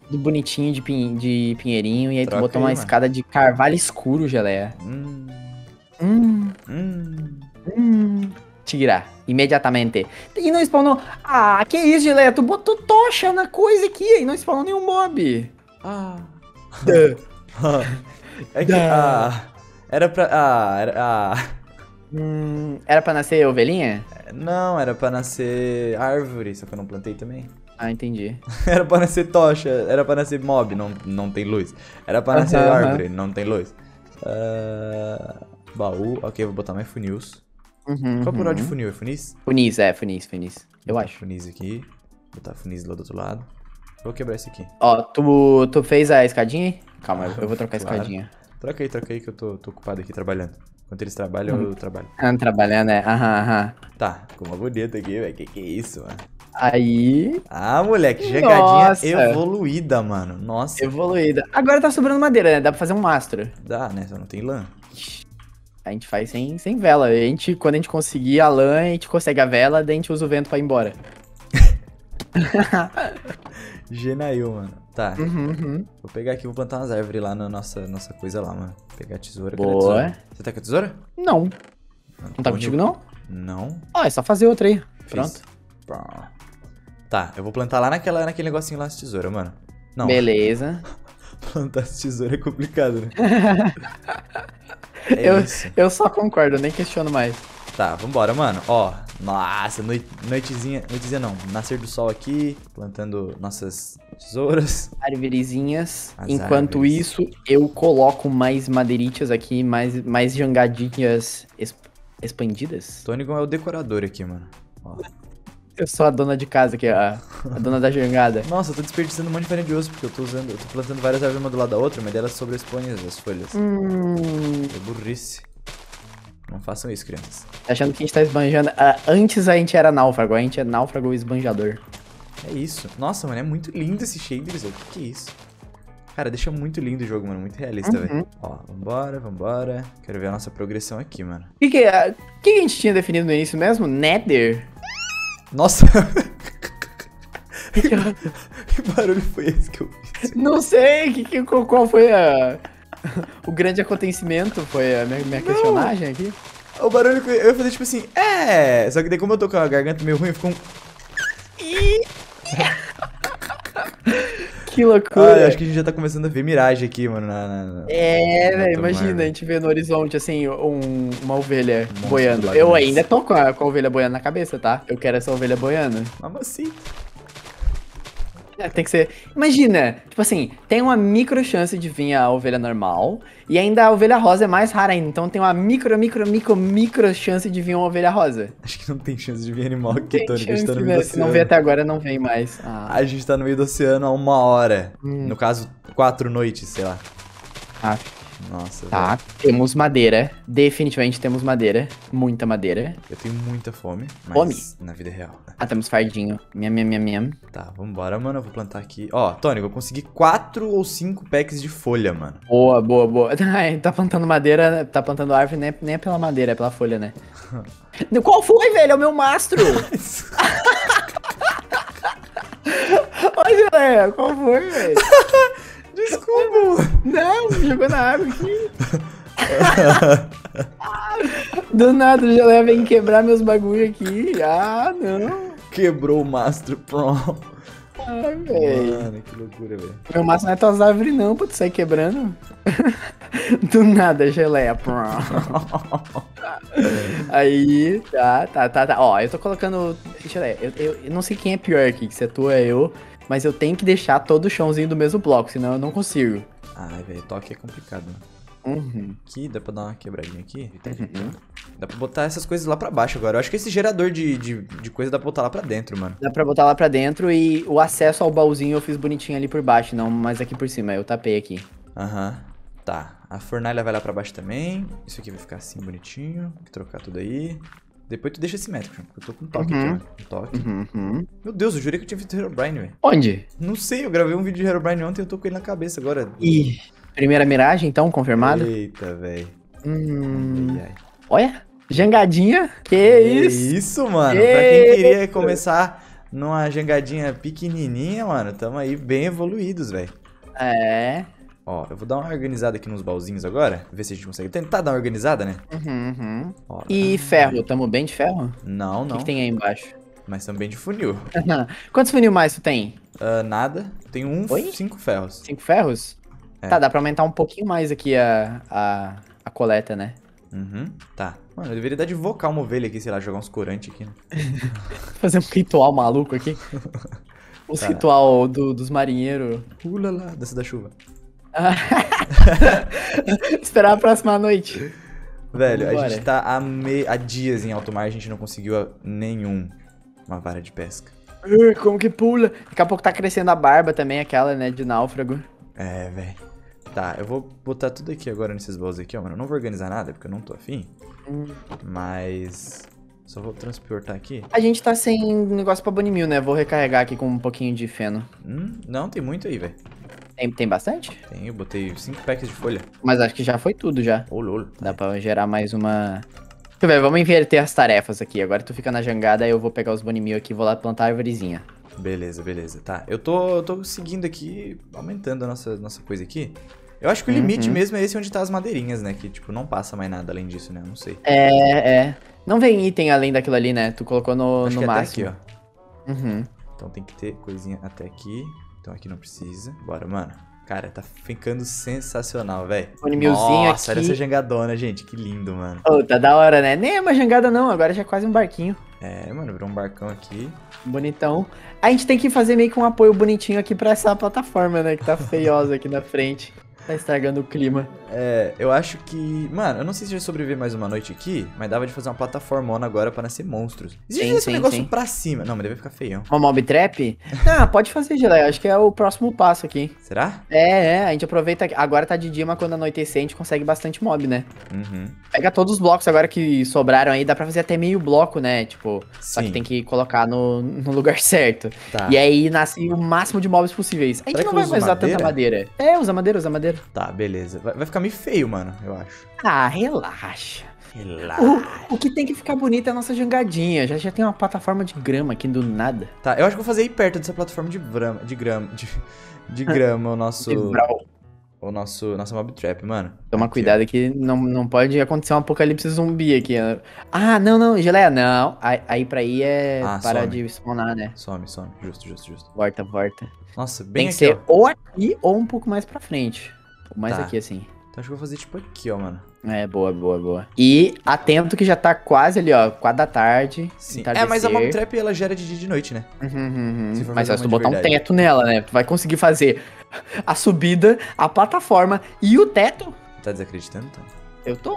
tudo bonitinho de, pin, de pinheirinho. E aí Troca tu botou aí, uma mano. escada de carvalho escuro, geleia. Hum, Hum, hum. hum. Tirar, imediatamente. E não spawnou. Ah, que isso, geleia? Tu botou tocha na coisa aqui e não spawnou nenhum mob. Ah. Duh. É que. Ah. Era pra. Ah, era. Ah. Hum, era pra nascer ovelhinha? Não, era pra nascer árvore, só que eu não plantei também. Ah, entendi. Era pra nascer tocha, era pra nascer mob, não, não tem luz. Era pra nascer Aham, árvore, não tem luz. Ah, baú, ok, vou botar mais funis. Uhum, Qual é o plural de uhum. funil? É funis? Funis, é, funis, funis. Eu Botar acho. Funis aqui, botar funis lá do outro lado. Vou quebrar esse aqui. Ó, tu, tu fez a escadinha aí? Calma, eu, eu vou trocar a Claro. escadinha. Troca aí, troca aí que eu tô, tô ocupado aqui trabalhando. Enquanto eles trabalham, Uhum. eu trabalho. Ah, trabalhando, né? Aham, aham. Tá, ficou uma bonita aqui, velho. Que que é isso, mano? Aí, Ah, moleque, jogadinha Nossa. evoluída, mano. Nossa, evoluída. Agora tá sobrando madeira, né? Dá pra fazer um mastro. dá, né? Só não tem lã. A gente faz sem, sem vela. A gente, quando a gente conseguir a lã, a gente consegue a vela, daí a gente usa o vento pra ir embora. Genail, mano. Tá, Uhum, uhum. vou pegar aqui, vou plantar umas árvores lá na nossa, nossa coisa lá, mano. Pegar a tesoura. Cadê a Boa. tesoura? Você tá com a tesoura? Não. Não tá Antônio. contigo, não? Não. Ó, é só fazer outra aí. Fiz. Pronto. Pronto. Tá, eu vou plantar lá naquela, naquele negocinho lá as tesouras, mano. Não, Beleza. plantar as tesouras é complicado, né? É Eu- isso. Eu só concordo, nem questiono mais. Tá, vambora, mano. Ó, nossa, noi noitezinha, noitezinha não, nascer do sol aqui, plantando nossas tesouras. Arvorezinhas. As Enquanto árvores. isso, eu coloco mais madeiritas aqui, mais, mais jangadinhas exp- expandidas. Tônico é o decorador aqui, mano. Ó. Eu sou a dona de casa aqui, a, a dona da jangada. Nossa, eu tô desperdiçando um monte de farinha de osso, porque eu tô usando, eu tô plantando várias árvores uma do lado da outra, mas delas sobrepõem as folhas. Hum, É burrice. Não façam isso, crianças. tá achando que a gente tá esbanjando. Ah, antes a gente era náufrago, a gente é náufrago esbanjador. É isso. Nossa, mano, é muito lindo esse shader, Zé. O que que é isso? Cara, deixa muito lindo o jogo, mano. Muito realista, Uhum. velho. Ó, vambora, vambora. Quero ver a nossa progressão aqui, mano. O que, que, é- o que que a gente tinha definido no início mesmo? Nether? Nossa! Que barulho foi esse que eu fiz? Não sei, que, que, qual qual foi a, o grande acontecimento? Foi a minha, minha questionagem aqui? O barulho que eu eu ia fazer tipo assim, é! Só que daí como eu tô com a garganta meio ruim, ficou um... Que loucura. Ah, acho que a gente já tá começando a ver miragem aqui, mano. Na, na- na- É, na velho, tomar, imagina, a velho. gente vê no horizonte, assim, um- uma ovelha Monstro do boiando. Lago Eu Ness. ainda tô com a, com a ovelha boiando na cabeça, tá? Eu quero essa ovelha boiando. Mamacita. É, tem que ser... Imagina, tipo assim, tem uma micro chance de vir a ovelha normal, e ainda a ovelha rosa é mais rara ainda, então tem uma micro, micro, micro, micro chance de vir uma ovelha rosa. Acho que não tem chance de vir animal aqui, Tem Tony. A gente chance, tá no meio né? do Se não oceano. vê até agora, não vem mais. Ah, A gente tá no meio do oceano há uma hora. Hum. No caso, quatro noites, sei lá. ah, Nossa, tá, velho. temos madeira, definitivamente temos madeira, muita madeira. Eu tenho muita fome, mas Fome? na vida real. Ah, temos fardinho, miam, miam, miam, miam. Tá, vambora, mano. Eu vou plantar aqui. Ó, Tony, eu consegui quatro ou cinco packs de folha, mano. Boa, boa, boa. Ai, tá plantando madeira, tá plantando árvore, nem, nem é pela madeira, é pela folha, né? Qual foi, velho? É o meu mastro! Olha, galera, qual foi, velho? Desculpa, mano. Não, me jogou na água aqui. Do nada, o Gelé vem quebrar meus bagulho aqui. Ah, não. Quebrou o mastro, pronto. Ah, velho. Mano, que loucura, velho. Meu mastro não é tuas árvores, não, pra tu sair quebrando. Do nada, geleia. Aí, tá, tá, tá, tá. Ó, eu tô colocando. Geleia, eu, eu, eu não sei quem é pior aqui, se é tu ou é eu, mas eu tenho que deixar todo o chãozinho do mesmo bloco, senão eu não consigo. Ai, velho, toque é complicado, mano. Uhum. Aqui, dá pra dar uma quebradinha aqui? Uhum. Dá pra botar essas coisas lá pra baixo agora. Eu acho que esse gerador de, de, de coisa dá pra botar lá pra dentro, mano. Dá pra botar lá pra dentro e o acesso ao baúzinho eu fiz bonitinho ali por baixo, não mais aqui por cima, eu tapei aqui. Aham. Tá. A fornalha vai lá pra baixo também. Isso aqui vai ficar assim bonitinho. Vou trocar tudo aí. Depois tu deixa simétrico, porque eu tô com um toque Uhum. aqui, mano. Um toque. Uhum. Meu Deus, eu jurei que eu tinha visto Herobrine, velho. Onde? Não sei, eu gravei um vídeo de Herobrine ontem e eu tô com ele na cabeça agora. Ih, primeira miragem então, confirmada? Eita, velho. Hum, Ai, ai. olha, jangadinha, que É isso? isso, mano. Ei. Pra quem queria começar numa jangadinha pequenininha, mano. Tamo aí bem evoluídos, velho. É. Ó, eu vou dar uma organizada aqui nos baúzinhos agora. Ver se a gente consegue tentar dar uma organizada, né? Uhum, uhum. Ó, E ah, ferro, tamo bem de ferro? Não, O que, não. que tem aí embaixo? Mas também de funil. Quantos funil mais tu tem? Uh, nada. Tenho um, Oi? cinco ferros. Cinco ferros? É. Tá, dá pra aumentar um pouquinho mais aqui a, a, a coleta, né? Uhum, tá. Mano, eu deveria dar de vocar uma ovelha aqui, sei lá, jogar uns corantes aqui, né? Fazer um ritual maluco aqui. Os Tá. ritual do, dos marinheiros. Ula lá, dança da chuva. Esperar a próxima noite. Velho, Vambora. a gente tá há, me... há dias em alto mar, a gente não conseguiu a- nenhum uma vara de pesca. Uh, Como que pula? Daqui a pouco tá crescendo a barba também, aquela, né, de náufrago. É, velho. Tá, eu vou botar tudo aqui agora nesses baús aqui, ó, mano. Eu não vou organizar nada, porque eu não tô afim. Hum. Mas... Só vou transportar aqui. A gente tá sem negócio pra Bonimil, né? Vou recarregar aqui com um pouquinho de feno. Hum, não, tem muito aí, velho. Tem, tem bastante? Tem, eu botei cinco packs de folha. Mas acho que já foi tudo já. Ô, lolo. Dá pra gerar mais uma... Deixa eu ver, vamos inverter as tarefas aqui. Agora tu fica na jangada, aí eu vou pegar os Bonimil aqui e vou lá plantar a arvorezinha. Beleza, beleza. Tá, eu tô, eu tô seguindo aqui, aumentando a nossa, nossa coisa aqui. Eu acho que o limite Uhum. mesmo é esse onde tá as madeirinhas, né? Que, tipo, não passa mais nada além disso, né? Eu não sei. É, é. Não vem item além daquilo ali, né? Tu colocou no, acho no que é até máximo. aqui, ó. Uhum. Então tem que ter coisinha até aqui. Então aqui não precisa. Bora, mano. Cara, tá ficando sensacional, velho. Bonimilzinho Nossa, olha aqui. essa jangadona, gente. Que lindo, mano. Oh, tá da hora, né? Nem é uma jangada não, agora já é quase um barquinho. É, mano, virou um barcão aqui. Bonitão. A gente tem que fazer meio que um apoio bonitinho aqui pra essa plataforma, né? Que tá feiosa aqui na frente. Tá estragando o clima. É, eu acho que... Mano, eu não sei se vai sobreviver mais uma noite aqui, mas dava de fazer uma plataformona agora pra nascer monstros. Existe Sim, esse sim, negócio sim. pra cima. Não, mas deve ficar feião. Uma mob trap? Ah, pode fazer, Geleia. Acho que é o próximo passo aqui. Será? É, é. A gente aproveita... Agora tá de dia, mas quando anoitecer a gente consegue bastante mob, né? Uhum. Pega todos os blocos agora que sobraram aí. Dá pra fazer até meio bloco, né? Tipo... Só que Sim. tem que colocar no, no lugar certo. Tá. E aí nasce o máximo de mobs possíveis. A gente Será não que vai eu uso mais usar tanta madeira? madeira. É, usa madeira, usa madeira. Tá, beleza. Vai, vai ficar meio feio, mano, eu acho. Ah, relaxa. Relaxa. O, o que tem que ficar bonito é a nossa jangadinha. Já, já tem uma plataforma de grama aqui do nada. Tá, eu acho que vou fazer aí perto dessa plataforma de grama, de grama, de, de grama o nosso, De Brawl. o nosso, nossa mob trap, mano. Toma Aqui, cuidado que não, não pode acontecer um apocalipse zumbi aqui. né? Ah, não, não, Geleia, não. Aí, aí pra ir é Ah, parar some. de spawnar, né? ó. Some, some. Justo, justo, justo. Volta, volta. Nossa, bem Tem que aqui, ser ó. ou aqui ou um pouco mais pra frente. Ou mais Tá. aqui, assim. Então acho que eu vou fazer tipo aqui, ó, mano. É, boa, boa, boa. E atento que já tá quase ali, ó. Quatro da tarde. Sim. É, mas a mob entardecer. trap ela gera de dia e de noite, né? Uhum, uhum. Se for Mas fazer só se tu uma de botar um verdade. teto nela, né? Tu vai conseguir fazer a subida, a plataforma e o teto. Tá desacreditando, tá? Eu tô.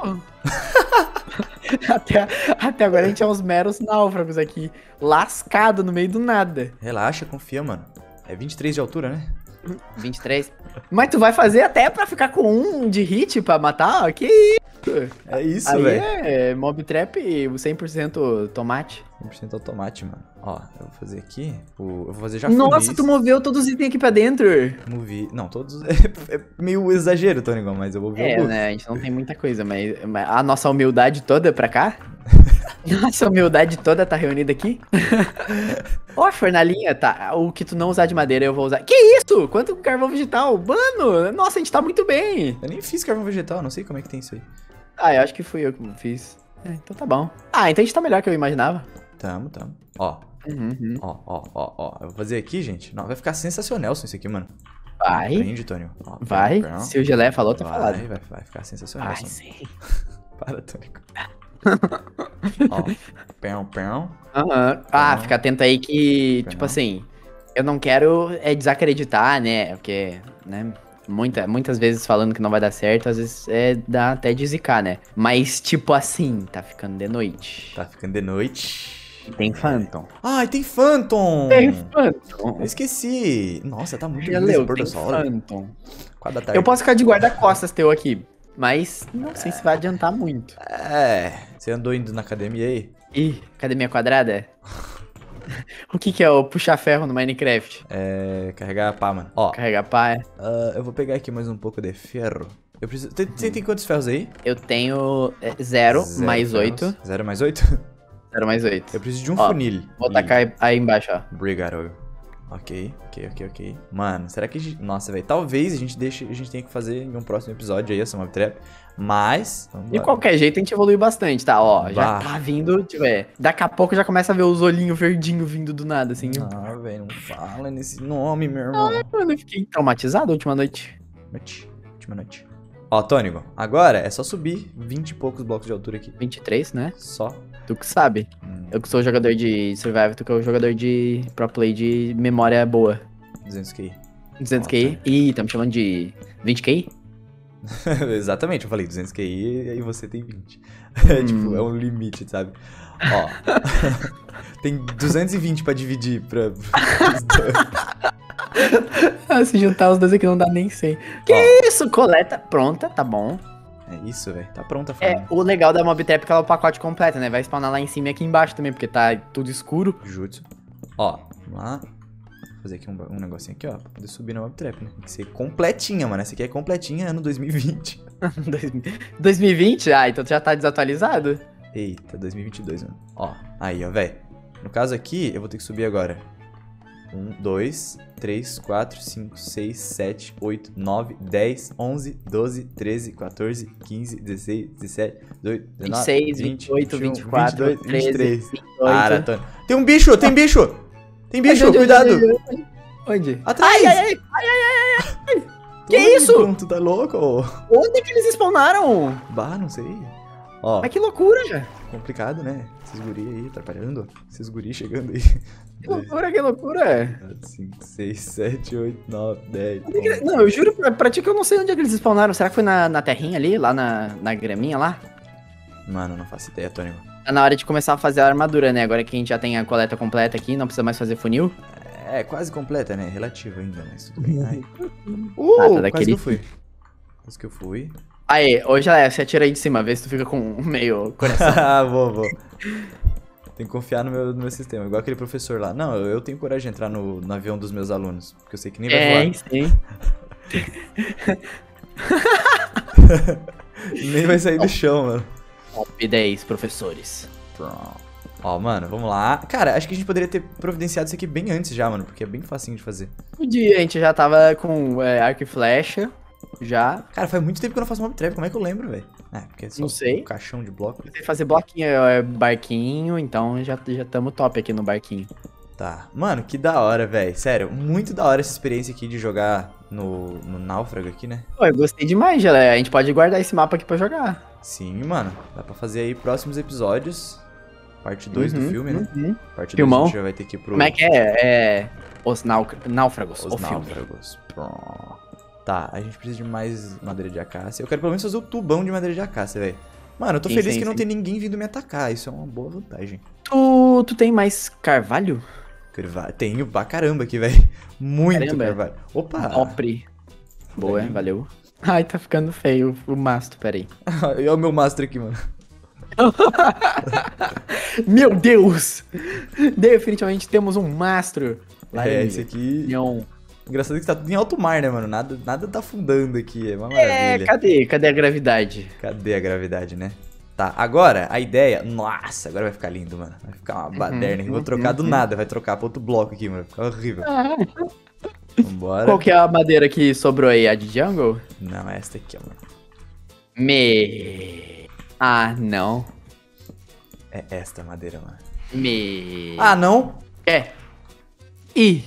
até, até agora a gente é uns meros náufragos aqui. Lascado no meio do nada. Relaxa, confia, mano. É vinte e três de altura, né? vinte e três. Mas tu vai fazer até pra ficar com um de hit pra matar? Que isso? É isso, Aí velho. é mob trap cem por cento tomate. cem por cento automate, mano. Ó, eu vou fazer aqui. O... Eu vou fazer já Nossa, funis. tu moveu todos os itens aqui pra dentro. Movi. Não, todos. É meio exagero, Tony, mas eu vou ver É, alguns. né? A gente não tem muita coisa, mas, mas a nossa humildade toda pra cá? Nossa humildade toda tá reunida aqui? Ó, a fornalhinha, tá. O que tu não usar de madeira eu vou usar. Que isso? Quanto carvão vegetal? Mano, nossa, a gente tá muito bem. Eu nem fiz carvão vegetal, não sei como é que tem isso aí. Ah, eu acho que fui eu que fiz. É, então tá bom. Ah, então a gente tá melhor que eu imaginava. Tamo, tamo. Ó, Uhum, uhum. ó, ó, ó, ó. Eu vou fazer aqui, gente. Não, vai ficar sensacional isso aqui, mano. Vai, Aprende, Tony. Ó, vai. pão, pão. Se o Gelé falou, tá vai, falado. vai, vai ficar sensacional. Vai Sônia. sim. Para, Tônico. Ó, pão, pão. Aham. Ah, Não. fica atento aí que, tipo Não. assim, eu não quero é desacreditar, né? Porque, né? Muita, muitas vezes falando que não vai dar certo, às vezes é dá até de zicar, né? Mas, tipo assim, tá ficando de noite. Tá ficando de noite. E tem Phantom. Ai, tem Phantom! Tem Phantom. Eu esqueci. Nossa, tá muito Já lindo esse leu, pôr do tem sol. Phantom. Quatro da tarde. Eu posso ficar de guarda-costas teu aqui, mas não sei se vai adiantar muito. É, você andou indo na academia aí? Ih, academia quadrada? O que que é o puxar ferro no Minecraft? É, carregar a pá, mano. Ó, Carregar pá? ah, eu vou pegar aqui mais um pouco de ferro. Eu preciso... Tem, tem, tem quantos ferros aí? Eu tenho é, zero, mais ferros. oito. Zero mais oito? zero mais oito. Eu preciso de um Ó, funil. Vou tacar aí, aí embaixo, ó. Obrigado. Ok, ok, ok, ok. Mano, será que a gente... Nossa, velho, talvez a gente deixe... A gente tenha que fazer em um próximo episódio aí essa mob trap. Mas... De qualquer jeito, a gente evoluiu bastante, tá? Ó, já Bah. tá vindo, tipo, é, daqui a pouco já começa a ver os olhinhos verdinhos vindo do nada, assim. Ah, velho, não fala nesse nome, meu irmão. Ai, mano, eu fiquei traumatizado a última noite. Noite. Última noite. Ó, Tônigo, agora é só subir vinte e poucos blocos de altura aqui. vinte e três, né? Só. Tu que sabe. Hum, Eu que sou jogador de Survival, tu que é o jogador de Pro Play de memória boa. duzentos K. duzentos K. Ih, tá me chamando de vinte K? Exatamente, eu falei duzentos K e aí você tem vinte. Hum. É tipo, é um limite, sabe? Ó. Tem duzentos e vinte pra dividir pra... pros dois. Ah, se juntar os dois aqui não dá nem cem. Que Ó. isso? Coleta pronta, tá bom. É isso, velho. Tá pronta a É, forma. o legal da Mob Trap é que ela é o pacote completo, né? Vai spawnar lá em cima e aqui embaixo também, porque tá tudo escuro. Jutsu. Ó, vamos lá. Vou fazer aqui um, um negocinho aqui, ó. Pra poder subir na mob trap, né? Tem que ser completinha, mano. Essa aqui é completinha ano dois mil e vinte. dois mil e vinte? Ah, então tu já tá desatualizado? Eita, dois mil e vinte e dois, mano. Ó, aí, ó, velho. No caso aqui, eu vou ter que subir agora. um, dois, três, quatro, cinco, seis, sete, oito, nove, dez, onze, doze, treze, quatorze, quinze, dezesseis, dezessete, dezoito, vinte e dezenove, seis, vinte, vinte e oito, vinte e um, vinte e quatro, vinte e dois, vinte e três. vinte e oito. Ah, Antônio. Tem um bicho, tem bicho! Tem bicho, Onde, onde, cuidado! onde, onde? Onde? Atrás! Ai, ai, ai, ai, ai, ai, ai. Que Tony, isso? Tu tá louco? Onde que eles spawnaram? Bah, não sei. Ó, Mas que loucura! complicado, né? Esses guri aí atrapalhando. Esses guri chegando aí. Que loucura, que loucura! quatro, cinco, seis, sete, oito, nove, dez. Onde que- Não, eu juro pra, pra ti que eu não sei onde é que eles spawnaram. Será que foi na, na terrinha ali, lá na, na graminha lá? Mano, não faço ideia, Tony. Tá na hora de começar a fazer a armadura, né? Agora que a gente já tem a coleta completa aqui, não precisa mais fazer funil. É, quase completa, né? Relativo ainda, mas tudo bem. Ai. Ah, Uh, tá quase daquele- que eu fui. Quase que eu fui. Aí, hoje ela você atira aí de cima, vê se tu fica com meio coração. Ah, vou, vou. Tem que confiar no meu, no meu sistema, igual aquele professor lá. Não, eu, eu tenho coragem de entrar no, no avião dos meus alunos, porque eu sei que nem vai É, voar. sim. Nem vai sair do chão, mano. Top dez, professores. Pronto. Ó, mano, vamos lá. Cara, acho que a gente poderia ter providenciado isso aqui bem antes já, mano, porque é bem facinho de fazer. Um dia a gente já tava com é, arco e flecha, já. Cara, faz muito tempo que eu não faço mob trap, como é que eu lembro, velho? É, porque é só Não sei. um caixão de bloco. Comecei a fazer bloquinho, é, barquinho, então já já tamo top aqui no barquinho. Tá. Mano, que da hora, velho. Sério, muito da hora essa experiência aqui de jogar no, no Náufrago aqui, né? Pô, eu gostei demais, Gelé. A gente pode guardar esse mapa aqui pra jogar. Sim, mano. Dá pra fazer aí próximos episódios. Parte dois do Uhum, filme, né? uhum. Parte dois Filmão. a gente já vai ter que ir pro... Como é que é? É. Os nau... náufragos, Os o filme. náufragos. Pronto. Tá, a gente precisa de mais madeira de acácia. Eu quero pelo menos fazer o tubão de madeira de acácia, velho. Mano, eu tô Sim, feliz sim, que não sim. tem ninguém vindo me atacar. Isso é uma boa vantagem. Tu, tu tem mais carvalho? Carvalho. Tenho pra caramba aqui, velho. Muito Caramba. carvalho. Opa! Opre. Boa, Bem. valeu. Ai, tá ficando feio o mastro, peraí. E olha o meu master aqui, mano. Meu Deus! Definitivamente temos um mastro. Lá é, em esse aqui... Leão. Engraçado que tá tudo em alto mar, né, mano? Nada, nada tá afundando aqui, é uma É, maravilha. cadê? Cadê a gravidade? Cadê a gravidade, né? Tá, agora, a ideia... Nossa, agora vai ficar lindo, mano. Vai ficar uma baderna. Eu vou uhum, trocar do uhum. nada, vai trocar pra outro bloco aqui, mano. Vai ficar horrível. Vambora. Qual que é a madeira que sobrou aí? A de jungle? Não, é essa aqui, ó, mano. Me... Ah, não. É esta madeira, mano. Me... Ah, não? É. Ih.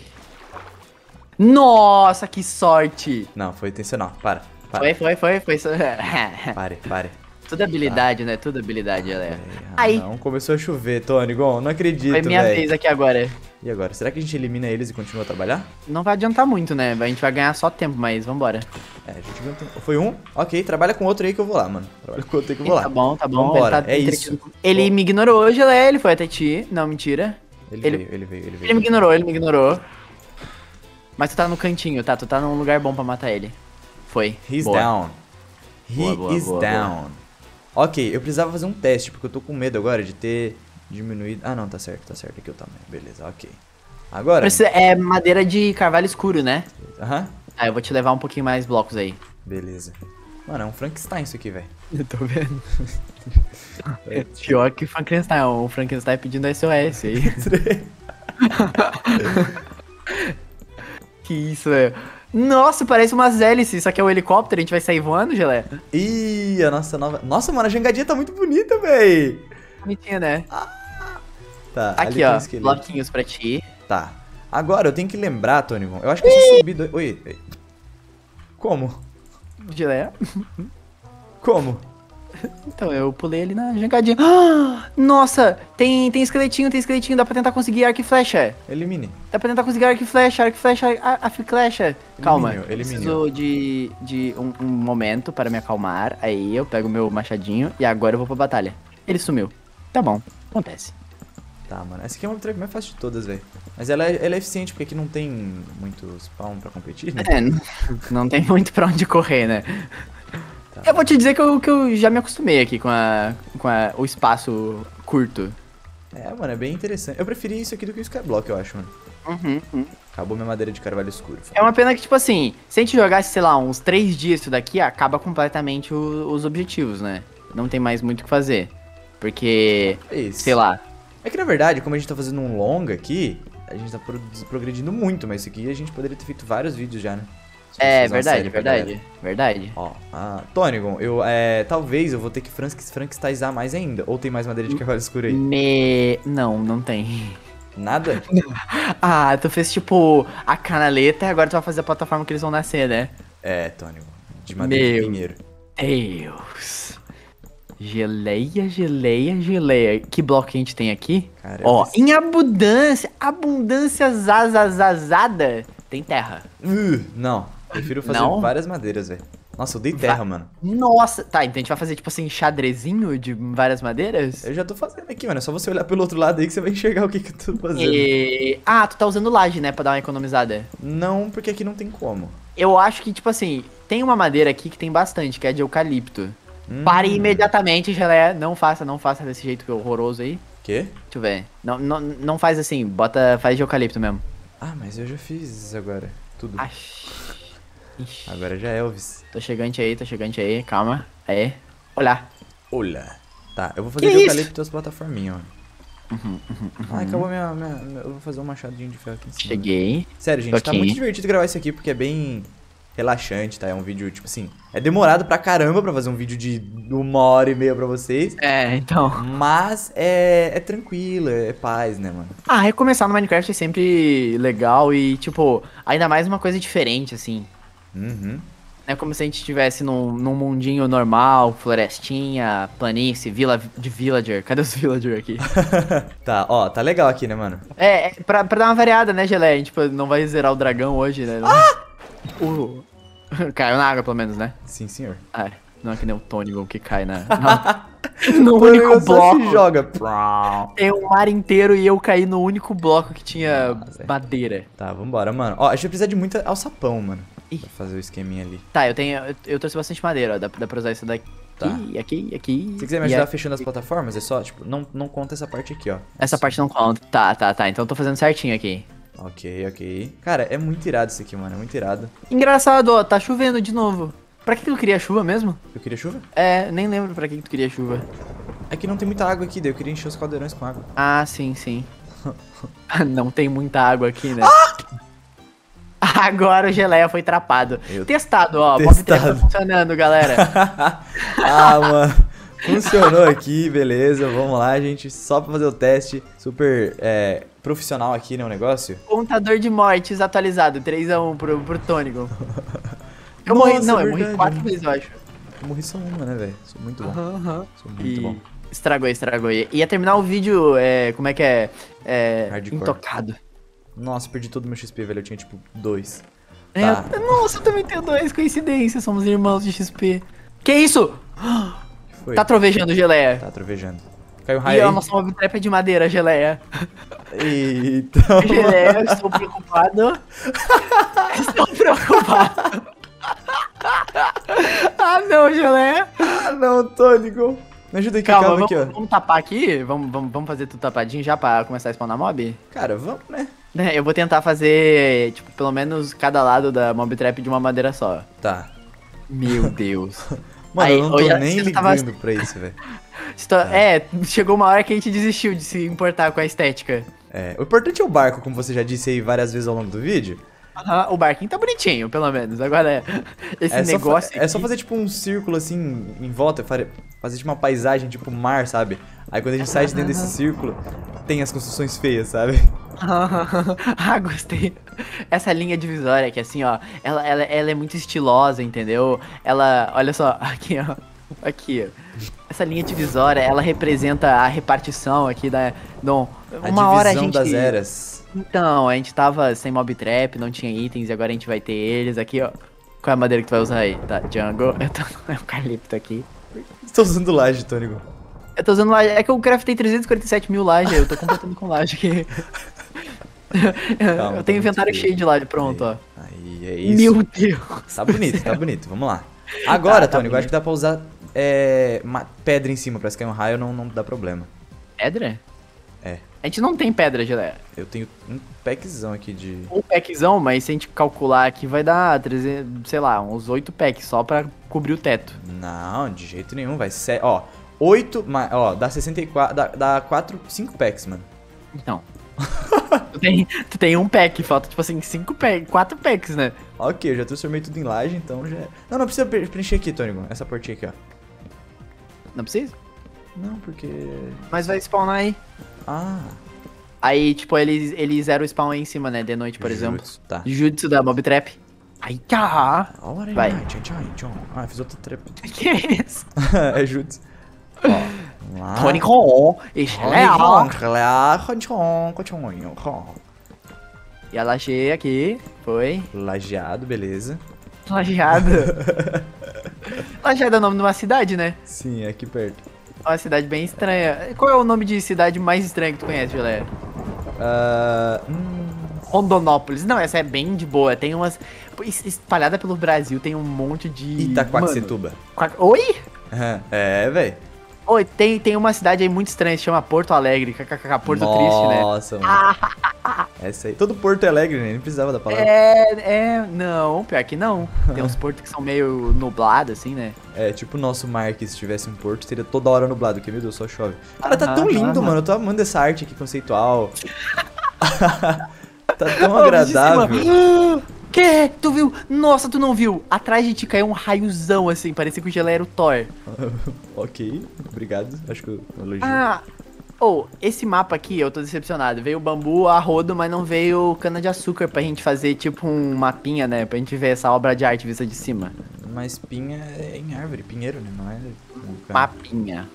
Nossa, que sorte. Não, foi intencional. Para, para. Foi, foi, foi, foi. so- Pare, pare. Tudo habilidade, né? Tudo habilidade, galera. É, ah, Aí. não, começou a chover, Tony. Gon, não acredito, Foi minha velho. vez aqui agora. E agora, será que a gente elimina eles e continua a trabalhar? Não vai adiantar muito, né? A gente vai ganhar só tempo, mas vambora. É, a gente viu. Foi um? Ok, trabalha com outro aí que eu vou lá, mano. Trabalha com outro aí que eu vou lá. Tá bom, tá bom. Vambora, Ele, tá é entretido. isso. Ele me ignorou hoje, Lé. Ele foi até ti. Não, mentira. Ele, Ele- veio, ele veio, ele veio. Ele me ignorou, ele me ignorou. Mas tu tá no cantinho, tá? Tu tá num lugar bom pra matar ele. Foi. He's Boa. down. He Boa, boa, is boa, down. Ok, eu precisava fazer um teste, porque eu tô com medo agora de ter diminuído... Ah, não, tá certo, tá certo aqui o tamanho. Beleza, ok. Agora... Precisa- é madeira de carvalho escuro, né? Aham, Ah, eu vou te levar um pouquinho mais blocos aí. beleza. Mano, é um Frankenstein isso aqui, velho. Eu tô vendo. É pior que Frankenstein, o Frankenstein pedindo S O S aí. Que isso, velho. Nossa, parece umas hélices, isso aqui é um helicóptero, a gente vai sair voando, Gelé? Ih, a nossa nova... Nossa, mano, a jangadinha tá muito bonita, véi. Bonitinha, né? Tá, Aqui, ó, bloquinhos pra ti. Tá. Agora, eu tenho que lembrar, Tony, eu acho que se eu subir... Do... Oi, oi. Como? Gelé? Como? Então, eu pulei ali na jangadinha. Ah, nossa, tem, tem esqueletinho, tem esqueletinho, dá pra tentar conseguir arco e flecha. Elimine. Dá pra tentar conseguir arco e flecha, arco e flecha, arco e flecha. Calma, elimine. Preciso de, de um, um momento para me acalmar. Aí eu pego o meu machadinho e agora eu vou pra batalha. Ele sumiu. Tá bom, acontece. Tá, mano. Essa aqui é uma trap mais fácil de todas, velho. Mas ela é, ela é eficiente, porque aqui não tem muito spawn pra competir, né? É, não, não tem muito pra onde correr, né? Tá. Eu vou te dizer que eu, que eu já me acostumei aqui com, a, com a, o espaço curto. É, mano, é bem interessante. Eu preferi isso aqui do que o Skyblock, eu acho, mano. Uhum, uhum. Acabou minha madeira de carvalho escuro. É uma pena que, tipo assim, se a gente jogasse, sei lá, uns três dias isso daqui, acaba completamente o, os objetivos, né? Não tem mais muito o que fazer. Porque, é isso. Sei lá. É que, na verdade, como a gente tá fazendo um longa aqui, a gente tá pro progredindo muito, mas isso aqui a gente poderia ter feito vários vídeos já, né? É, verdade, verdade, verdade. Ó, ah, Tônigon, eu, é, talvez eu vou ter que frank, frankensteinizar mais ainda. Ou tem mais madeira de carvalho escuro aí? Me... Não, não tem. Nada? Ah, tu fez tipo a canaleta e agora tu vai fazer a plataforma que eles vão nascer, né? É, Tônigon, de madeira Meu de pinheiro. Deus. Geleia, geleia, geleia. Que bloco que a gente tem aqui? Cara, Ó, preciso... em abundância, abundância zazazazada, tem terra. Uh, não, prefiro fazer Não? várias madeiras, velho. Nossa, eu dei terra, Va mano. Nossa, tá, então a gente vai fazer tipo assim, xadrezinho de várias madeiras? Eu já tô fazendo aqui, mano, é só você olhar pelo outro lado aí que você vai enxergar o que que eu tô fazendo. E... Ah, tu tá usando laje, né, pra dar uma economizada. Não, porque aqui não tem como. Eu acho que, tipo assim, tem uma madeira aqui que tem bastante, que é de eucalipto. Hum. Pare imediatamente, Geleia. Não faça, não faça desse jeito horroroso aí. Quê? Deixa eu ver. Não, não, não faz assim, bota, faz de eucalipto mesmo. Ah, mas eu já fiz agora, tudo. Ixi. Agora já é Elvis. Tô chegante aí, tô chegante aí, calma. Aí, olá. Olá. Tá, eu vou fazer Que de isso? eucalipto as plataforminhas, mano. Uhum, uhum, uhum. Ai, acabou minha, minha, minha... Eu vou fazer um machadinho de ferro aqui em cima. Cheguei. Sério, gente, tá aqui. muito divertido gravar isso aqui porque é bem relaxante, tá? É um vídeo, tipo assim, é demorado pra caramba pra fazer um vídeo de uma hora e meia pra vocês. É, então. Mas é, é tranquilo, é paz, né, mano? Ah, recomeçar no Minecraft é sempre legal e, tipo, ainda mais uma coisa diferente, assim. Uhum. É como se a gente estivesse num, num mundinho normal, florestinha, planície, vila de villager. Cadê os villager aqui? Tá, ó, tá legal aqui, né, mano? É, é pra, pra dar uma variada, né, Geleia? A gente tipo, não vai zerar o dragão hoje, né? Ah! Uh, caiu na água, pelo menos, né? Sim, senhor. Ah, não é que nem o Tony que cai na... no O único só bloco. se joga. Tem um mar inteiro e eu caí no único bloco que tinha Nossa, madeira. Tá, vambora, mano. Ó, a gente vai precisar de muita alçapão, mano. Ih. Pra fazer o esqueminha ali. Tá, eu tenho. Eu, eu trouxe bastante madeira, ó. Dá, dá pra usar isso daqui, Tá. aqui, aqui. Se você quiser me e ajudar aqui. fechando as plataformas, é só, tipo, não, não conta essa parte aqui, ó. Essa parte não conta. Tá, tá, tá. Então eu tô fazendo certinho aqui. Ok, ok. Cara, é muito irado isso aqui, mano. É muito irado. Engraçado, ó. Tá chovendo de novo. Pra que tu queria chuva mesmo? Eu queria chuva? É, nem lembro pra que tu queria chuva. É que não tem muita água aqui, daí eu queria encher os caldeirões com água. Ah, sim, sim. Não tem muita água aqui, né? Agora o Geleia foi trapado. Eu- Testado, ó. Testado. Mob trap tá funcionando, galera. Ah, mano. Funcionou aqui, beleza. Vamos lá, gente. Só pra fazer o teste. Super é, profissional aqui, né, o negócio. Contador de mortes atualizado. três a um pro, pro Tônico. Eu morri, Nossa, não, eu verdade. morri quatro vezes, eu acho. Eu morri só uma, né, velho? Sou muito bom. Aham. Sou muito E bom. estragou, estragou. Ia terminar o vídeo, é, como é que é? É, Hardcore. intocado. Nossa, perdi todo o meu X P, velho. Eu tinha, tipo, dois. É, Tá. nossa, eu também tenho dois, coincidência, somos irmãos de X P. Que isso? Que foi? Tá trovejando, Geleia. Tá trovejando. Caiu E raio a aí. nossa mob trap é de madeira, Geleia. Eita. Geleia, eu estou preocupado. Estou preocupado. Ah, não, Geleia. Ah, não, Tônico. Me ajuda aqui, calma, Calma, vamos, aqui, ó. vamos tapar aqui? Vamos, vamos, vamos fazer tudo tapadinho já pra começar a spawnar mob? Cara, vamos, né? Né, eu vou tentar fazer, tipo, pelo menos cada lado da mob trap de uma madeira só. Tá. Meu Deus. Mano, Aí, eu não tô olha, nem você ligando tava- pra isso, velho. Estou- É, chegou uma hora que a gente desistiu de se importar com a estética. É, o importante é o barco, como você já disse aí várias vezes ao longo do vídeo. Aham, o barquinho tá bonitinho, pelo menos. Agora, é, esse É só, fa- negócio é só aqui- fazer tipo um círculo assim em volta, fare- fazer tipo uma paisagem, tipo mar, sabe? Aí quando a gente sai de dentro desse círculo, tem as construções feias, sabe? Ah, gostei. Essa linha divisória aqui, assim, ó, ela, ela, ela é muito estilosa, entendeu? Ela, olha só, aqui, ó, aqui, ó. Essa linha divisória, ela representa a repartição aqui da... Não, A uma hora a divisão gente... das eras. Então, a gente tava sem mob trap, não tinha itens, e agora a gente vai ter eles aqui, ó. Qual é a madeira que tu vai usar aí? Tá, jungle, eu tô... é o eucalipto aqui. Estou usando laje, Tônico. Eu tô usando laje, é que eu craftei trezentos e quarenta e sete mil laje, eu tô completando com laje aqui. Calma, Eu tenho tá inventário muito cheio de laje, pronto, ó. Aí, é isso. Meu Deus. Tá bonito, tá bonito. Vamos lá. Agora, Tá, tá Tônico, eu acho que dá pra usar é, uma pedra em cima pra se cair um raio, não, não dá problema. Pedra? É. A gente não tem pedra, Geleia. Eu tenho um packzão aqui de... Um packzão, mas se a gente calcular aqui vai dar, trezentos, sei lá, uns oito packs só pra cobrir o teto. Não, de jeito nenhum, vai ser... Ó, oito, ó, dá sessenta e quatro, dá, dá quatro, cinco packs, mano. Então. tu, tem, tu tem um pack, falta tipo assim, cinco packs, quatro packs, né? Ok, eu já transformei tudo em laje, então já... Não, não precisa pre- preencher aqui, Tônico, essa portinha aqui, ó. Não precisa? Não, porque... Mas vai spawnar aí. Ah... Aí, tipo, eles, eles zeram o spawn aí em cima, né? De noite, por exemplo. Jutsu, tá. Jutsu da Mob Trap. Ai, cá! Vai. Vai. Tchau, tchau, tchau. Ah, fiz outra trap. Que é isso? É jutsu. Ó, vamos lá. Tony Con, Israel. E a laje aqui, foi. Lajeado, beleza. Lajeado. Lajeado é o nome de uma cidade, né? Sim, é aqui perto. Uma cidade bem estranha. Qual é o nome de cidade mais estranha que tu conhece, Gilé? Ah, hum, Rondonópolis. Não, essa é bem de boa. Tem umas... es- Espalhada pelo Brasil, tem um monte de... Itaquaquecetuba. Mano, qua- Oi? É, velho. Oi, tem, tem uma cidade aí muito estranha, se chama Porto Alegre. KKK, Porto Triste, né? Nossa, mano. Essa aí. Todo Porto Alegre, né? Nem precisava da palavra. É, é... Não, pior que não. Tem uns portos que são meio nublados, assim, né? É, tipo o nosso mar que se tivesse um porto, seria toda hora nublado, porque, meu Deus, só chove. Cara, tá tão Aham, lindo, aham. mano. Eu tô amando essa arte aqui conceitual. Tá tão Ô, de agradável. cima. Que? Tu viu? Nossa, tu não viu? Atrás de ti caiu um raiozão assim, parecia que o Gelé era o Thor. Ok, obrigado. Acho que eu elogio. Ah, ou, oh, esse mapa aqui, eu tô decepcionado. Veio bambu a rodo, mas não veio cana de açúcar pra gente fazer tipo um mapinha, né? Pra gente ver essa obra de arte vista de cima. Mas pinha é em árvore, pinheiro, né? Não é... Mapinha.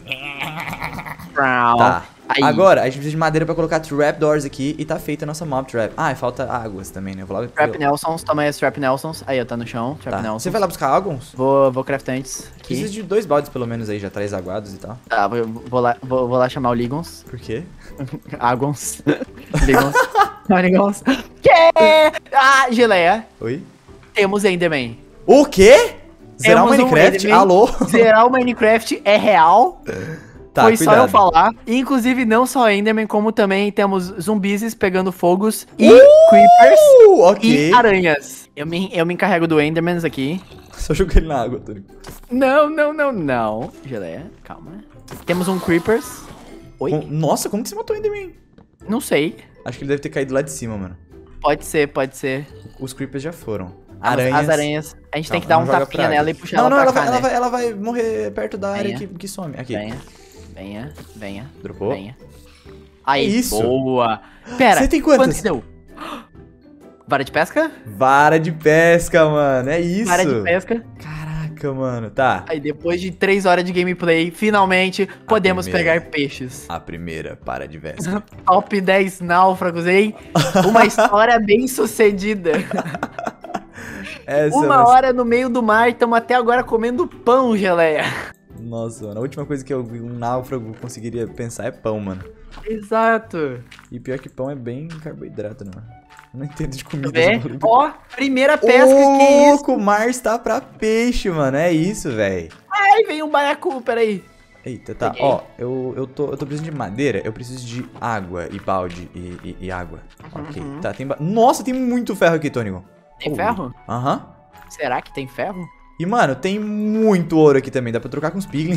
Tá. Aí. Agora, a gente precisa de madeira pra colocar trapdoors aqui e tá feita a nossa mob trap. Ah, e falta águas também, né? Eu vou lá... Trap eu... Nelsons, toma aí as Trap Nelsons. Aí, ó, tá no chão, Trap Tá. Nelsons. Você vai lá buscar alguns? Vou, vou craftar antes. Aqui. Precisa de dois baldes pelo menos aí, já traz aguados e tal. Tá, vou, vou, lá, vou, vou lá chamar o Ligons. Por quê? Agons. Ligons. Não, Ligons. Que? Ah, Geleia. Oi? Temos Enderman. O quê? Zerar o Temos um Minecraft? Enderman. Alô? Zerar o Minecraft é real. Tá, Foi só cuidado. eu falar. E, inclusive, não só Enderman, como também temos zumbis pegando fogos e Uh, creepers ok. e aranhas. Eu me, eu me encarrego do Endermans aqui. Só joguei ele na água, Tony. Não, não, não, não. Geleia, calma. Temos um creepers. Oi? Com- Nossa, como que você matou o Enderman? Não sei. Acho que ele deve ter caído lá de cima, mano. Pode ser, pode ser. Os creepers já foram. As- Aranhas... As aranhas. A gente tem Calma, que dar um não joga tapinha praga. nela e puxar não, ela não, pra ela cá, vai, né? ela, vai, ela vai morrer perto da área Venha. que, que some. Aqui. Venha, venha, venha. Dropou? Venha. Aí, É isso? boa. Pera, Você tem quantas? quantas deu? Vara de pesca? Vara de pesca, mano. É isso. Vara de pesca. Caraca, mano. Tá. Aí depois de três horas de gameplay, finalmente podemos primeira. pegar peixes. A primeira para de pesca. Top dez náufragos, hein? Uma história bem sucedida. Essa Uma vai ser- hora no meio do mar e estamos até agora comendo pão, Geleia. Nossa, mano. A última coisa que eu, um náufrago conseguiria pensar é pão, mano. Exato. E pior que pão é bem carboidrato, não. Eu não entendo de comida. Vê? Ô, Ó, primeira pesca, que isso? louco, o mar está pra peixe, mano. É isso, velho. Ai, vem um baiacu, peraí. Eita, tá. Peguei. Ó, eu, eu, tô, eu tô precisando de madeira, eu preciso de água e balde e, e, e água. Ok, tá. Tem ba... Nossa, tem muito ferro aqui, Tônico. Tem Holy. ferro? Aham. Será que tem ferro? E, mano, tem muito ouro aqui também. Dá pra trocar com os piglin.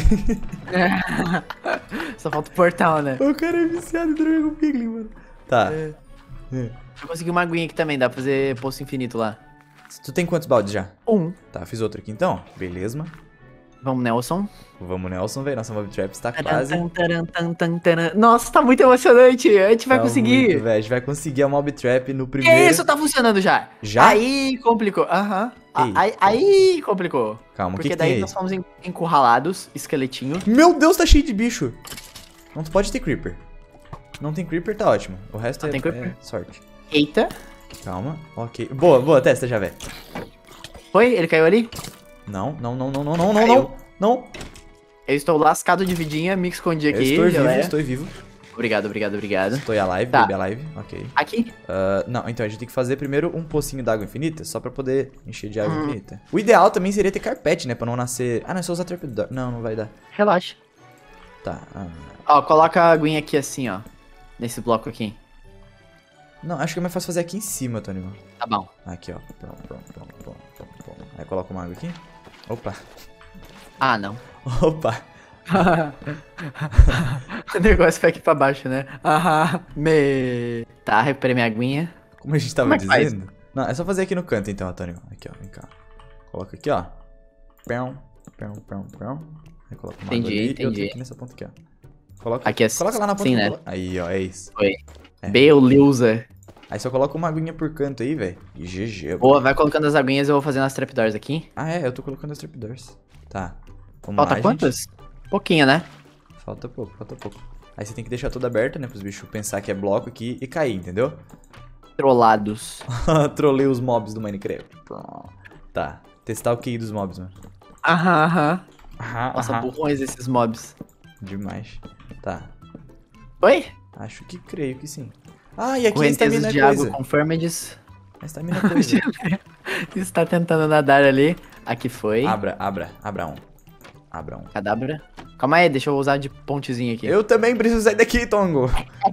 Só falta o portal, né? O cara é viciado em trocar com o piglin, mano. Tá. É. É. Eu consegui uma aguinha aqui também, dá pra fazer poço infinito lá. Tu tem quantos baldes já? Um. Tá, fiz outro aqui então. Beleza. Vamos, Nelson. Vamos, Nelson, velho. Nossa mob trap está quase. Taran, taran, taran, taran, taran. Nossa, tá muito emocionante. A gente vai Tá conseguir. muito, velho. A gente vai conseguir a mob trap no Que primeiro. isso, tá funcionando já. Já? Aí complicou. Aham. Ei. Aí, aí complicou. Calma, o que Porque que daí tem aí? nós fomos en- encurralados, esqueletinho. Meu Deus, tá cheio de bicho. Não pode ter creeper. Não tem creeper, tá ótimo. O resto Não é, tem creeper? é sorte. Eita. Calma. Ok. Boa, boa. Testa já, velho. Foi? Ele caiu ali? Não, não, não, não, não, não, não, Caiu. não. Não. Eu estou lascado de vidinha, me escondi Eu aqui. estou vivo, galera. estou vivo. Obrigado, obrigado, obrigado. Estou alive, Tá. baby alive. Ok. Aqui? Ah, não, então a gente tem que fazer primeiro um pocinho d'água infinita, só pra poder encher de água Hum. infinita. O ideal também seria ter carpete, né, pra não nascer... Ah, não, é só usar trapdoor. Não, não vai dar. Relaxa. Tá. ah. Ó, coloca a aguinha aqui assim, ó. Nesse bloco aqui. Não, acho que é mais fácil fazer aqui em cima, Tony. Tá bom. Aqui, ó. Pronto, pronto, pronto, pronto, pronto, pronto. Aí coloca uma água aqui. Opa. Ah, não. Opa. O negócio foi aqui pra baixo, né? Aham. Me... Tá, recuperei minha aguinha. Como a gente tava Como é que faz? dizendo. Não, é só fazer aqui no canto então, Antônio. Aqui, ó. Vem cá. Coloca aqui, ó. Pão, pão, pão, pão. Aí coloca uma Entendi, água ali e outra entendi. aqui nessa ponta aqui, ó. Coloca, Aqui assim, coloca lá na ponta. sim, né? colo- Aí, ó. É isso. Foi. É. Beleza. Aí só coloca uma aguinha por canto aí, velho. E G G. Boa, vai colocando as aguinhas, eu vou fazendo as trapdoors aqui. Ah, é. Eu tô colocando as trapdoors. Tá. Vamos Falta lá, quantas? gente. Pouquinho, né? Falta pouco, falta pouco. Aí você tem que deixar tudo aberto, né? Pros bichos pensar que é bloco aqui e cair, entendeu? Trollados. Trolei os mobs do Minecraft. Tá. Testar o Q I dos mobs, mano. Aham, aham. Aham, Nossa, aham. burrões esses mobs. Demais. Tá. Oi? Acho que creio que sim. Ah, e aqui a Correntezas estamina de é água coisa. confirmed. A estamina é coisa. Está tentando nadar ali. Aqui foi. Abra, abra, abra um. Abra um. Cadabra. Calma aí, deixa eu usar de pontezinho aqui. Eu também preciso sair daqui, Tongo.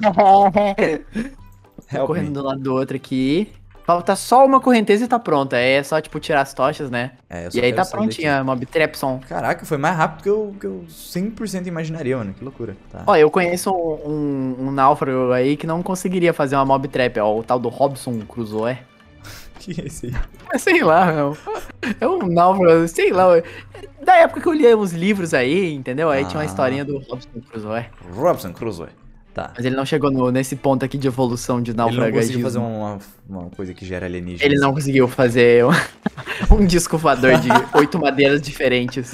Help Correndo me. do lado do outro aqui. Falta só uma correnteza e tá pronta. Aí é só, tipo, tirar as tochas, né? É, eu só E aí quero tá sair prontinha daqui. a Mob Trapson. Caraca, foi mais rápido que eu, que eu cem por cento imaginaria, mano. Que loucura. Tá. Ó, eu conheço um, um, um náufrago aí que não conseguiria fazer uma Mob Trap, ó. O tal do Robson Crusoe. Que é esse aí? Mas sei lá, meu. É um náufrago, sei lá. Da época que eu lia uns livros aí, entendeu? Aí tinha uma Ah. historinha do Robson Crusoe. Robson Crusoe. Tá. Mas ele não chegou no- nesse ponto aqui de evolução de Ele não conseguiu naufragismo. fazer uma, uma coisa que gera alienígenas. Ele não conseguiu fazer um, um disco voador de oito madeiras diferentes.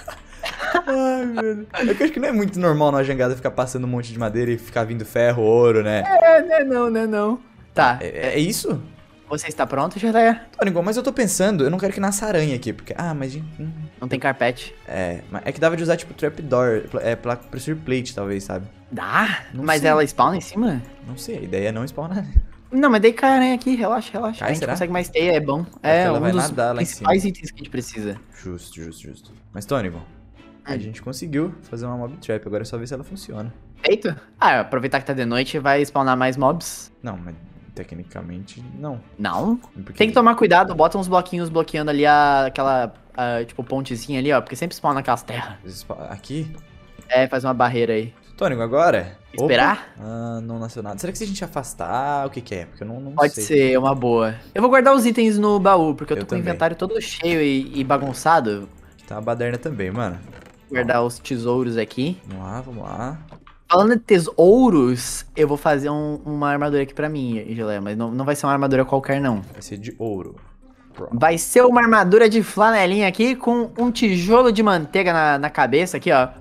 Ai, velho. É que eu acho que não é muito normal numa jangada ficar passando um monte de madeira e ficar vindo ferro, ouro, né? É, né, não, né, não. Tá, É, é isso? você está pronto, Jaleia? Tônico, mas eu tô pensando, eu não quero que nasça aranha aqui, porque... Ah, mas... hum, Não tem carpete. É, mas é que dava de usar, tipo, trapdoor, pla- é, pla- pressure plate, talvez, sabe? Dá? Não Mas sei. ela spawna em cima? Não sei, a ideia é não spawnar. Não, mas daí cai aranha aqui, relaxa, relaxa. Cai, a gente será? consegue mais teia, é bom. É É, que ela um vai dos nadar lá em principais itens que a gente precisa. Justo, justo, justo. Mas, Tônico, a Hum. gente conseguiu fazer uma mob trap, agora é só ver se ela funciona. Feito? Ah, aproveitar que tá de noite, vai spawnar mais mobs. Não, mas tecnicamente, não. Não? Porque- Tem que tomar cuidado, bota uns bloquinhos bloqueando ali a, aquela, a, tipo, pontezinha ali, ó, porque sempre spawna aquelas terras. Aqui? É, faz uma barreira aí. Tônico, agora? Esperar? Opa. Ah, não nasceu nada. Será que se a gente afastar, o que que é? Porque eu não, não Pode sei. ser, uma boa. Eu vou guardar os itens no baú, porque eu tô Eu com o também. inventário todo cheio e, e bagunçado. Tá uma baderna também, mano. Vou guardar os tesouros aqui. Vamos lá, vamos lá. Falando de tesouros, eu vou fazer um- uma armadura aqui pra mim, Geleia, mas não, não vai ser uma armadura qualquer, não. Vai ser de ouro. Pronto. Vai ser uma armadura de flanelinha aqui com um tijolo de manteiga na, na cabeça aqui, ó.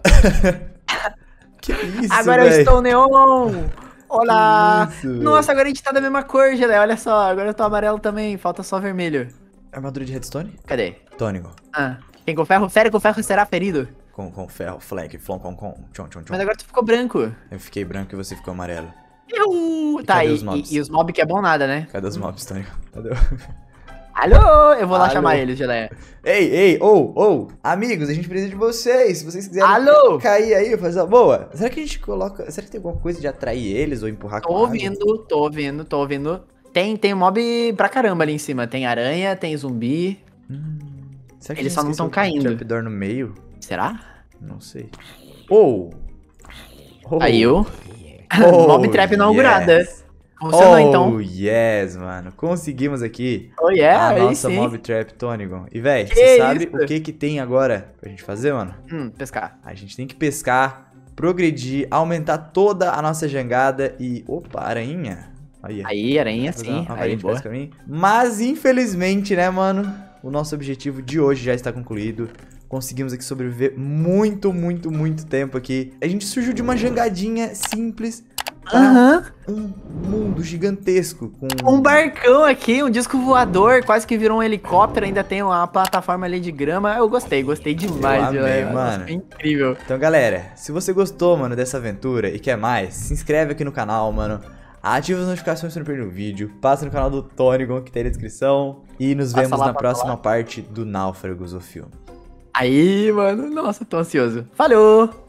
Que isso, Agora eu véi? estou neon! Olá! Que isso, véi? Nossa, agora a gente tá da mesma cor, Geleia, olha só. Agora eu tô amarelo também, falta só vermelho. Armadura de redstone? Cadê? Tônico. Ah, quem com ferro fere, com ferro será ferido. Com, com ferro, flank, flon, com, com, tchon, tchon, tchon. Mas agora tu ficou branco. Eu fiquei branco e você ficou amarelo. Eu... E Tá, cadê e, os mobs? e, e os mobs que é bom nada, né? Cadê os mobs, Tônico? Cadê? Alô! Eu vou lá Alô. chamar eles, Geleia. Ei, ei, ou, ou, amigos, a gente precisa de vocês. Se vocês quiserem Alô? cair aí, fazer uma boa. Será que a gente coloca. Será que tem alguma coisa de atrair eles ou empurrar Tô com água? ouvindo, tô ouvindo, tô ouvindo. Tem, tem mob pra caramba ali em cima. Tem aranha, tem zumbi. Hum, Será que Eles a gente só não esqueceu tão caindo. o trapdoor no meio? Será? Não sei. Ou... Oh. Aí eu... Oh, Mob Trap inaugurada. yes. Funcionou Oh, então. yes, mano. Conseguimos aqui Oh, yeah, a aí nossa sim. Mob Trap Tonigon. E, véi, Que você sabe isso? o que que tem agora pra gente fazer, mano? Hum, pescar. A gente tem que pescar, progredir, aumentar toda a nossa jangada e... Opa, aranha. Aí, Aí, aranha, fazer sim. uma- uma Aí, varinha de boa. pesca pra mim. Mas, infelizmente, né, mano? O nosso objetivo de hoje já está concluído. Conseguimos aqui sobreviver muito, muito, muito tempo aqui. A gente surgiu de uma jangadinha simples para Aham. um mundo gigantesco com... Um barcão aqui, um disco voador, quase que virou um helicóptero, ainda tem uma plataforma ali de grama. Eu gostei, gostei demais. Eu amei, Nossa, mano. foi incrível. Então, galera, se você gostou, mano, dessa aventura e quer mais, se inscreve aqui no canal, mano. Ativa as notificações pra não perder o vídeo. Passa no canal do Tonigon, que tem na descrição. E nos Passa vemos lá na pra próxima falar. parte do Náufragos, o filme. Aí, mano, nossa, tô ansioso. Falou!